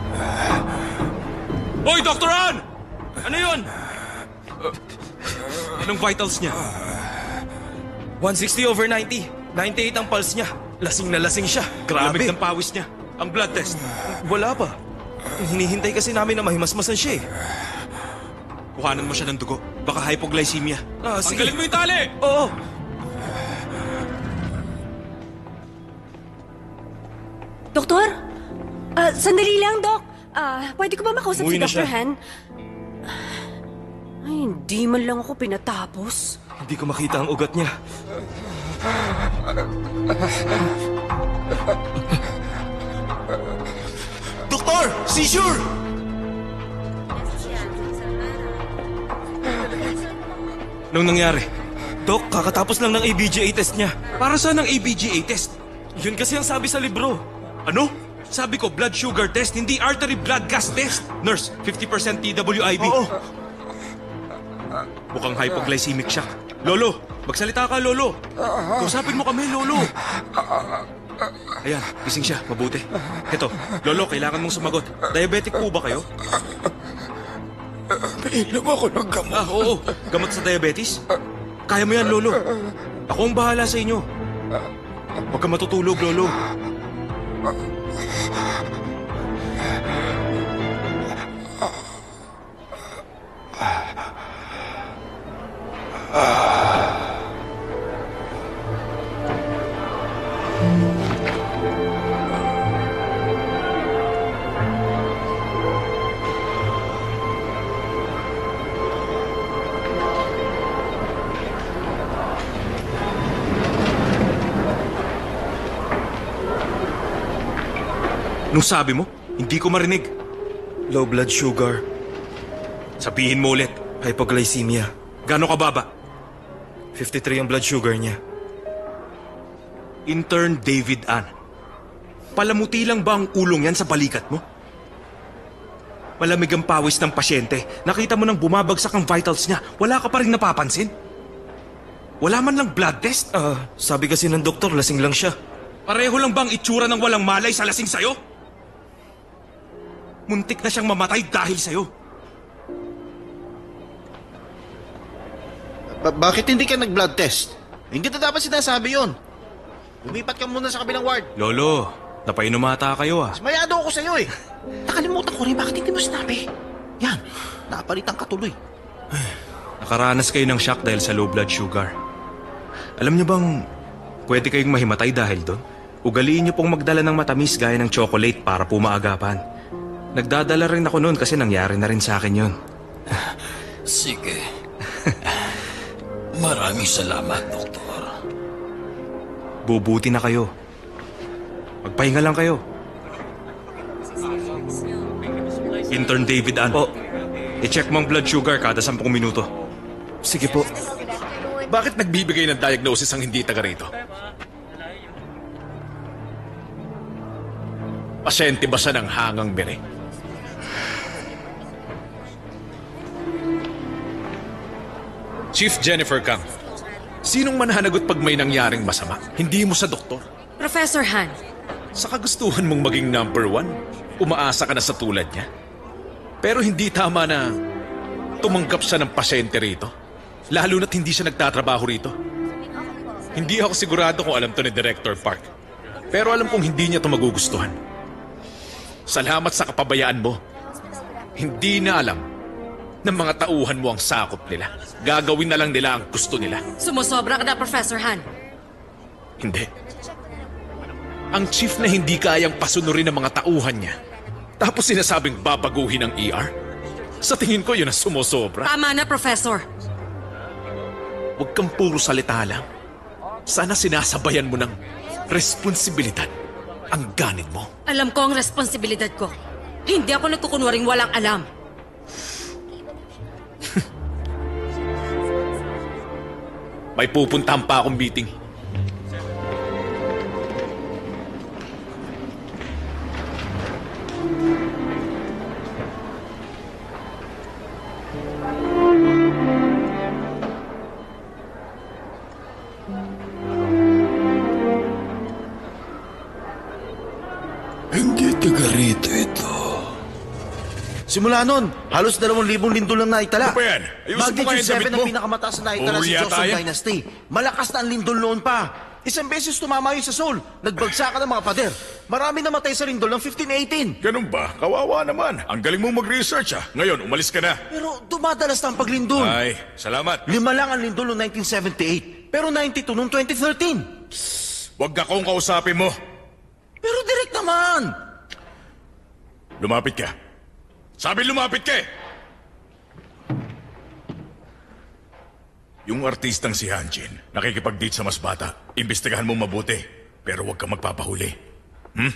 F: Hoy, Doktor Han! Ano yun? Anong vitals niya?
A: one sixty over ninety. ninety-eight ang pulse niya. Lasing na lasing siya.
F: Lamig
A: Grabe.
F: ng pawis niya. Ang blood test.
A: Wala pa. Hinihintay kasi namin na mahimasmasan siya eh.
F: Kuhanan mo siya ng dugo. Baka hypoglycemia.
A: Ah, sige.
F: Tanggalin mo yung tali!
A: Oo.
M: Doktor? Ah, sandali lang, Dok. Ah, pwede ko ba makausap
A: Umuwi
M: si
A: na
M: Doctor
A: siya.
M: Han? Ay, hindi man lang ako pinatapos.
A: Hindi ko makita ang ugat niya.
E: Doktor! Seizure!
F: Anong nangyari?
A: Dok, kakatapos lang ng A B G A test niya.
F: Para saan ang A B G A test?
A: Yun kasi ang sabi sa libro.
F: Ano? Sabi ko, blood sugar test, hindi artery blood gas test. Nurse, fifty percent T W I B.
A: Oo.
F: Mukhang hypoglycemic shock. Lolo, magsalita ka, Lolo. Kausapin mo kami, Lolo. Ayan, gising siya, mabuti. Heto, Lolo, kailangan mong sumagot. Diabetic po ba kayo?
E: Painom ako ng gamot.
F: Ah, oo. Gamot sa diabetes? Kaya mo yan, Lolo. Ako ang bahala sa inyo. Huwag ka matutulog, Lolo. Nung sabi mo, hindi ko marinig.
A: Low blood sugar.
F: Sabihin mo ulit.
A: Hypoglycemia.
F: Gano'ng kababa?
A: fifty-three ang blood sugar niya.
F: Intern David Ann. Palamuti lang ba ang ulong yan sa balikat mo? Malamig ang pawis ng pasyente. Nakita mo nang bumabagsak ang vitals niya. Wala ka pa rin napapansin? Wala man lang blood test?
A: Ah, sabi kasi ng doktor, lasing lang siya.
F: Pareho lang bang itsura ng walang malay sa lasing sa'yo? Muntik na siyang mamatay dahil sa'yo.
B: Ba- bakit hindi ka nag-blood test? Hindi na dapat sinasabi yon. Lumipat ka muna sa kabilang ward.
F: Lolo, napainumata kayo ah.
B: Mayado ako sa'yo eh. Nakalimutan ko rin, bakit hindi mo sinabi? Yan, napalitan ka tuloy.
F: Nakaranas kayo ng shock dahil sa low blood sugar. Alam niyo bang pwede kayong mahimatay dahil doon? Ugaliin niyo pong magdala ng matamis gaya ng chocolate para pumaagapan. Nagdadala rin ako noon kasi nangyari na rin sa akin yun.
E: Sige. Maraming salamat, Doktor.
F: Bubuti na kayo. Magpahinga lang kayo. Intern David Ann.
A: Oh.
F: I-check mo ang blood sugar kada sampung minuto.
A: Sige po.
G: Bakit nagbibigay ng diagnosis ang hindi taga rito? Pasyente ba siya ng hangang bere? Chief Jennifer Kang, sinong manhanagot pag may nangyaring masama? Hindi mo sa doktor.
J: Professor Han.
G: Sa kagustuhan mong maging number one, umaasa ka na sa tulad niya. Pero hindi tama na tumanggap siya ng pasyente rito. Lalo na't hindi siya nagtatrabaho rito. Hindi ako sigurado kung alam to ni Director Park. Pero alam kong hindi niya to magugustuhan. Salamat sa kapabayaan mo. Hindi na alam ng mga tauhan mo ang sakop nila. Gagawin na lang nila ang gusto nila.
J: Sumusobra ka na, Professor Han.
G: Hindi. Ang chief na hindi kayang pasunurin ng mga tauhan niya, tapos sinasabing babaguhin ang E R? Sa tingin ko yun ang sumusobra.
J: Tama na, Professor.
G: Huwag kang puro salita lang. Sana sinasabayan mo ng responsibilidad ang ganit mo.
J: Alam ko ang responsibilidad ko. Hindi ako nagkukunwaring walang alam.
G: May pupuntahan pa akong meeting.
E: Hindi taga rito ito. Simula nun, halos dalawang libong lindol lang naitala.
K: Ano pa yan? Ayusin mo nga
E: Magnitude
K: yung damit
E: seven ang
K: mo.
E: pinakamataas na naitala
K: Over
E: sa
K: yata
E: Joseon
K: yan.
E: Dynasty. Malakas na ang lindol noon pa. Isang beses tumama yun sa Seoul. Nagbagsakan ng mga pader. Marami namatay sa lindol ng fifteen eighteen.
K: Ganun ba? Kawawa naman. Ang galing mong mag-research ah. Ngayon, umalis ka na.
E: Pero dumadalas na ang paglindol.
K: Ay, salamat.
E: Lima lang ang lindol noong nineteen seventy-eight. Pero ninety-two noong twenty thirteen.
K: Huwag ka kong kausapin mo.
E: Pero direct naman.
K: Lumapit ka. Sabi lumapit ka eh. Yung artistang si Hanjin, nakikipag-date sa mas bata. Imbestigahan mo mabuti, pero huwag kang magpapahuli. Hmm?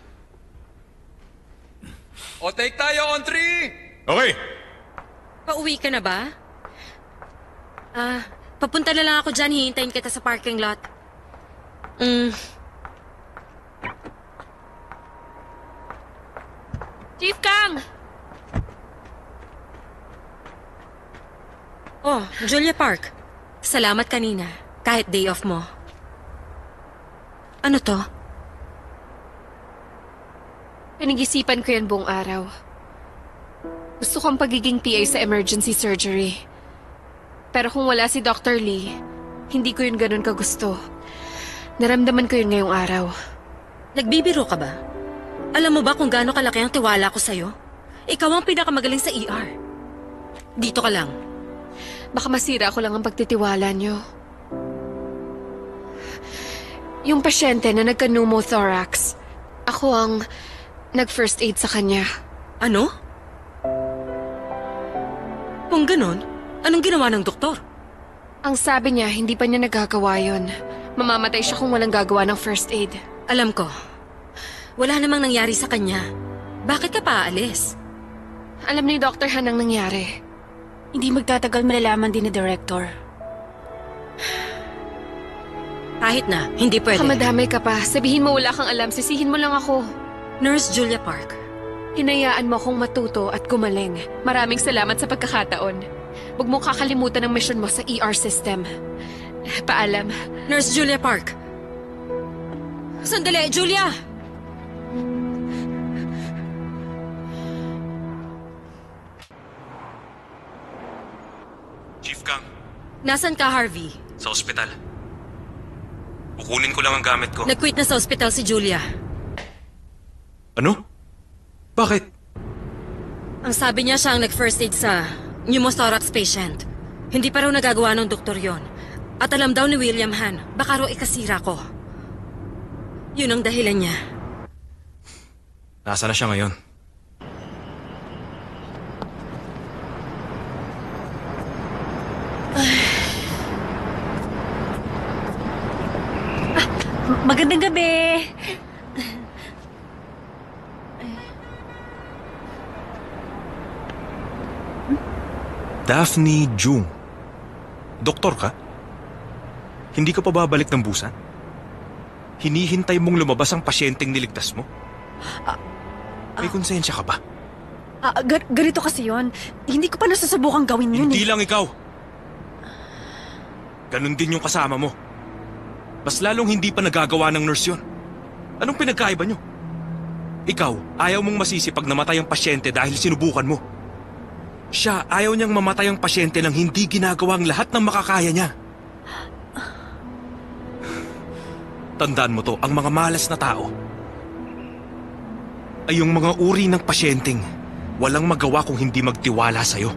L: O, take tayo on three!
K: Okay.
J: Pauwi ka na ba? Ah, papunta na lang ako dyan. Hihintayin kita sa parking lot. Mm.
C: Chief Kang!
J: Oh, Julia Park. Salamat kanina, kahit day off mo. Ano to?
C: Pinag-isipan ko yan buong araw. Gusto kong pagiging P A sa emergency surgery. Pero kung wala si Doctor Lee, hindi ko yun ganun kagusto. Naramdaman ko yun ngayong araw.
J: Nagbibiro ka ba? Alam mo ba kung gaano kalaki ang tiwala ko sa'yo? Ikaw ang pinakamagaling sa E R. Dito ka lang.
C: Baka masira ko lang ang pagtitiwala niyo. Yung pasyente na nagka-pneumothorax, ako ang nag-first aid sa kanya.
J: Ano? Kung ganon, anong ginawa ng doktor?
C: Ang sabi niya, hindi pa niya nagagawa yun. Mamamatay siya kung walang gagawa ng first aid.
J: Alam ko. Wala namang nangyari sa kanya. Bakit ka pa aalis?
C: Alam ni Doctor Han ang nangyari.
M: Hindi magtatagal malalaman din ni Director.
J: Kahit na, hindi pwede.
C: Kamadamay ka pa. Sabihin mo wala kang alam, sisihin mo lang ako.
J: Nurse Julia Park.
C: Hinayaan mo akong matuto at gumaling. Maraming salamat sa pagkakataon. Huwag mo kakalimutan ang mission mo sa E R system. Paalam.
J: Nurse Julia Park. Sandali, Julia!
F: Chief Kang,
J: Nasaan ka, Harvey?
F: sa ospital. Kukunin ko lang ang gamit ko.
J: Nag-quit na sa ospital si Julia.
F: Ano? Bakit?
J: Ang sabi niya siya ang nag-first aid sa pneumothorax patient. Hindi pa raw nagagawa ng doktor yon. At alam daw ni William Han, baka raw ikasira ko. Yun ang dahilan niya.
F: Nasaan na siya ngayon?
M: Magandang gabi!
F: Daphne Jung. Doktor ka? Hindi ka pa babalik ng busan? Hinihintay mong lumabas ang pasyenteng niligtas mo? May konsensya ka ba?
M: Ah, ga- ganito kasi yon. Hindi ko pa nasusubukang gawin yun
F: Hindi
M: eh.
F: lang ikaw. Ganon din yung kasama mo. Mas lalong hindi pa nagagawa ng nurse yun. Anong pinagkaiba nyo? Ikaw, ayaw mong masisi pag namatay ang pasyente dahil sinubukan mo. Siya, ayaw niyang mamatay ang pasyente nang hindi ginagawa ang lahat ng makakaya niya. Tandaan mo to, ang mga malas na tao ay yung mga uri ng pasyenteng walang magawa kung hindi magtiwala sa'yo.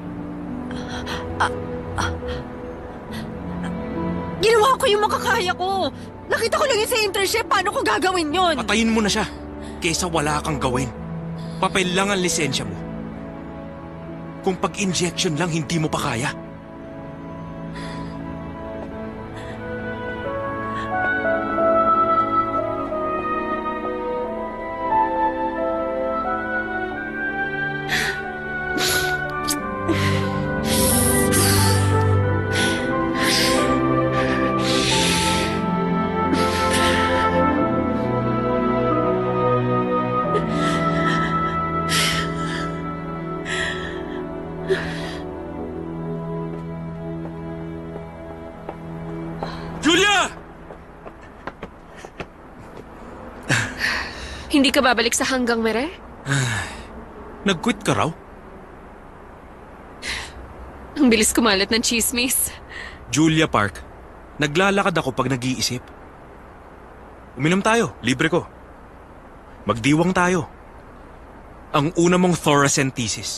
M: Ginawa ko yung makakaya ko. Nakita ko lang yun sa internship. Paano ko gagawin yun?
F: Patayin mo na siya, kesa wala kang gawin. Papel lang ang lisensya mo. Kung pag-injection lang hindi mo pa kaya. Julia!
C: Hindi ka babalik sa hanggang mere?
F: Nag-quit ka raw?
C: Ang bilis kumalat ng chismis.
F: Julia Park, naglalakad ako pag nag-iisip. Uminom tayo, libre ko. Magdiwang tayo. Ang una mong thoracentesis.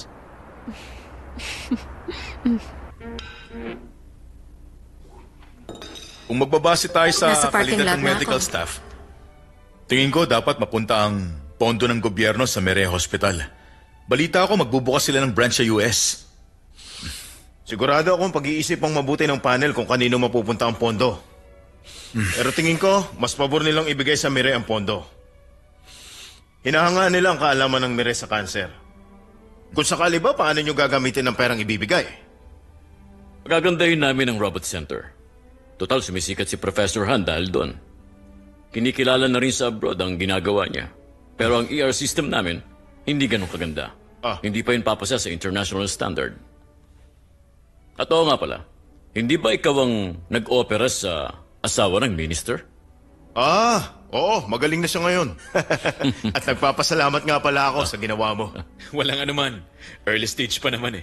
K: Kung magbabase tayo sa
J: Nasa parking
K: kalidad
J: lot
K: ng
J: na
K: medical
J: ako.
K: staff, tingin ko dapat mapunta ang pondo ng gobyerno sa Mere Hospital. Balita ako magbubukas sila ng branch sa U S.
B: Sigurado akong pag-iisip ang mabuti ng panel kung kanino mapupunta ang pondo. Pero tingin ko, mas pabor nilang ibigay sa Mire ang pondo. Hinahanga nila ang kaalaman ng Mire sa cancer. Kung sakali ba, paano nyo gagamitin ang perang ibibigay?
D: Gagandahin namin ang Robot Center. Total, sumisikat si Professor Han dahil doon. Kinikilala na rin sa abroad ang ginagawa niya. Pero ang E R system namin, hindi ganun kaganda.
B: Ah.
D: Hindi pa yun papasa sa international standard. At oo nga pala, hindi ba ikaw ang nag-opera sa asawa ng minister?
B: Ah, oo, magaling na siya ngayon. At nagpapasalamat nga pala ako sa ginawa mo.
G: Walang anuman. Early stage pa naman eh.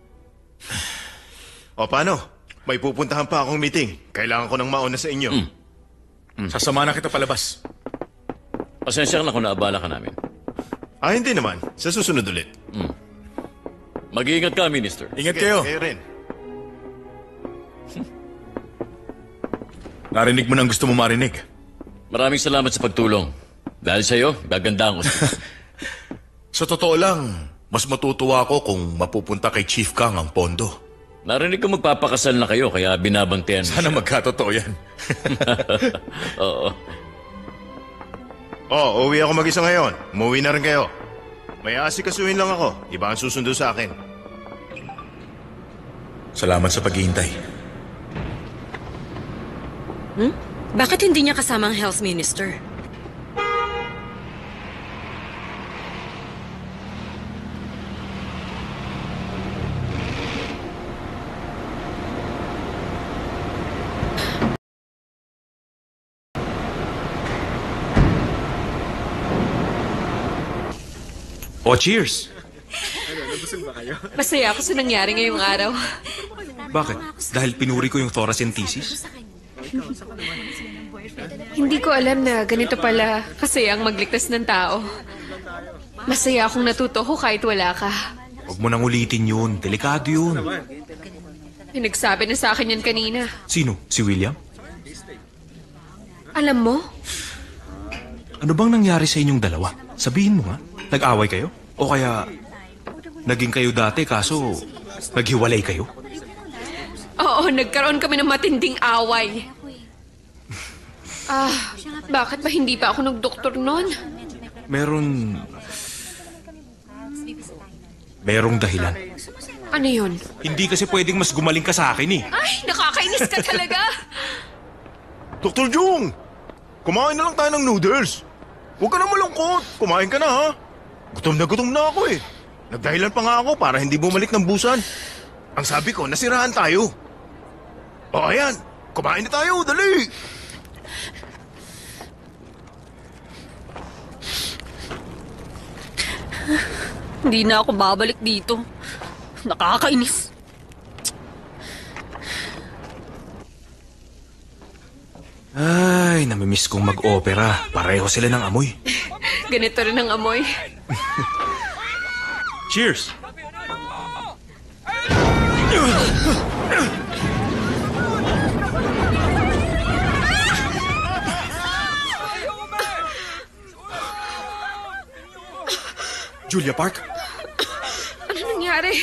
B: O paano? May pupuntahan pa akong meeting. Kailangan ko nang mauna sa inyo.
K: Mm. Mm. Sasama na kita palabas.
D: Pasensya ka na kung naabala ka namin.
B: Ah, hindi naman. Sa susunod ulit.
D: Mm. Mag-iingat ka, Minister.
K: Ingat
B: Sige,
K: kayo.
B: kayo rin.
K: Narinig mo na ang gusto mo marinig.
D: Maraming salamat sa pagtulong. Dahil sa'yo, gaganda ang ospital.
K: Sa totoo lang, mas matutuwa ako kung mapupunta kay Chief Kang ang pondo.
D: Narinig ko magpapakasal na kayo, kaya binabantayan mo
K: Sana
D: siya.
K: magkatotoo yan.
D: Oo.
B: Oh, uwi ako mag-isa ngayon. Umuwi na rin kayo. May asikasuhin lang ako. Iba ang susundo sa akin.
K: Salamat sa paghihintay.
J: Hmm? Bakit hindi niya kasama ang health minister?
F: Oh, cheers!
C: Masaya ako sa nangyari ngayong araw.
F: Bakit? Dahil pinuri ko yung thoracentesis?
C: Hindi ko alam na ganito pala kasaya ang magligtas ng tao. Masaya akong natuto ko kahit wala ka.
F: Huwag mo nang ulitin yun. Delikado yun.
C: Pinagsabi na sa akin yan kanina.
F: Sino? Si William?
C: Alam mo,
F: Ano bang nangyari sa inyong dalawa? Sabihin mo nga. Nag-away kayo? O kaya naging kayo dati kaso naghiwalay kayo?
C: oo, nagkaroon kami ng matinding away. Ah, bakit ba hindi pa ako nagdoktor noon?
F: Meron... Merong dahilan.
C: Ano yun?
F: Hindi kasi pwedeng mas gumaling ka sa akin eh.
C: Ay, nakakainis ka talaga.
B: Doktor Jung! Kumain na lang tayo ng noodles. Huwag ka na malungkot. Kumain ka na, ha? Gutom na gutom na ako eh. Nagdahilan pa nga ako para hindi bumalik ng busan. Ang sabi ko, nasiraan tayo. O ayan, kumain na tayo, dali!
J: Hindi na ako babalik dito. Nakakainis.
F: Ay, namimiss kong mag-opera. Pareho sila ng amoy.
C: Ganito rin ang amoy.
F: Cheers! Julia Park?
C: Ano nangyari?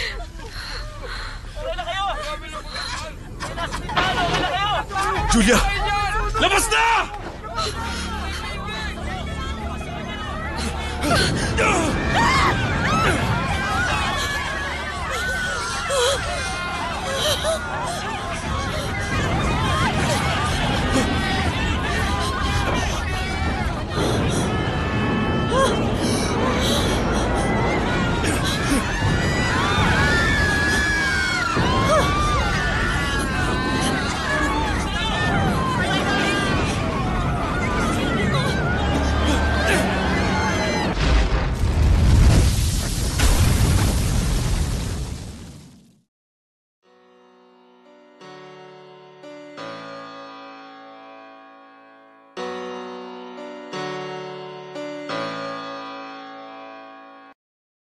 F: Julia!
L: Labas na!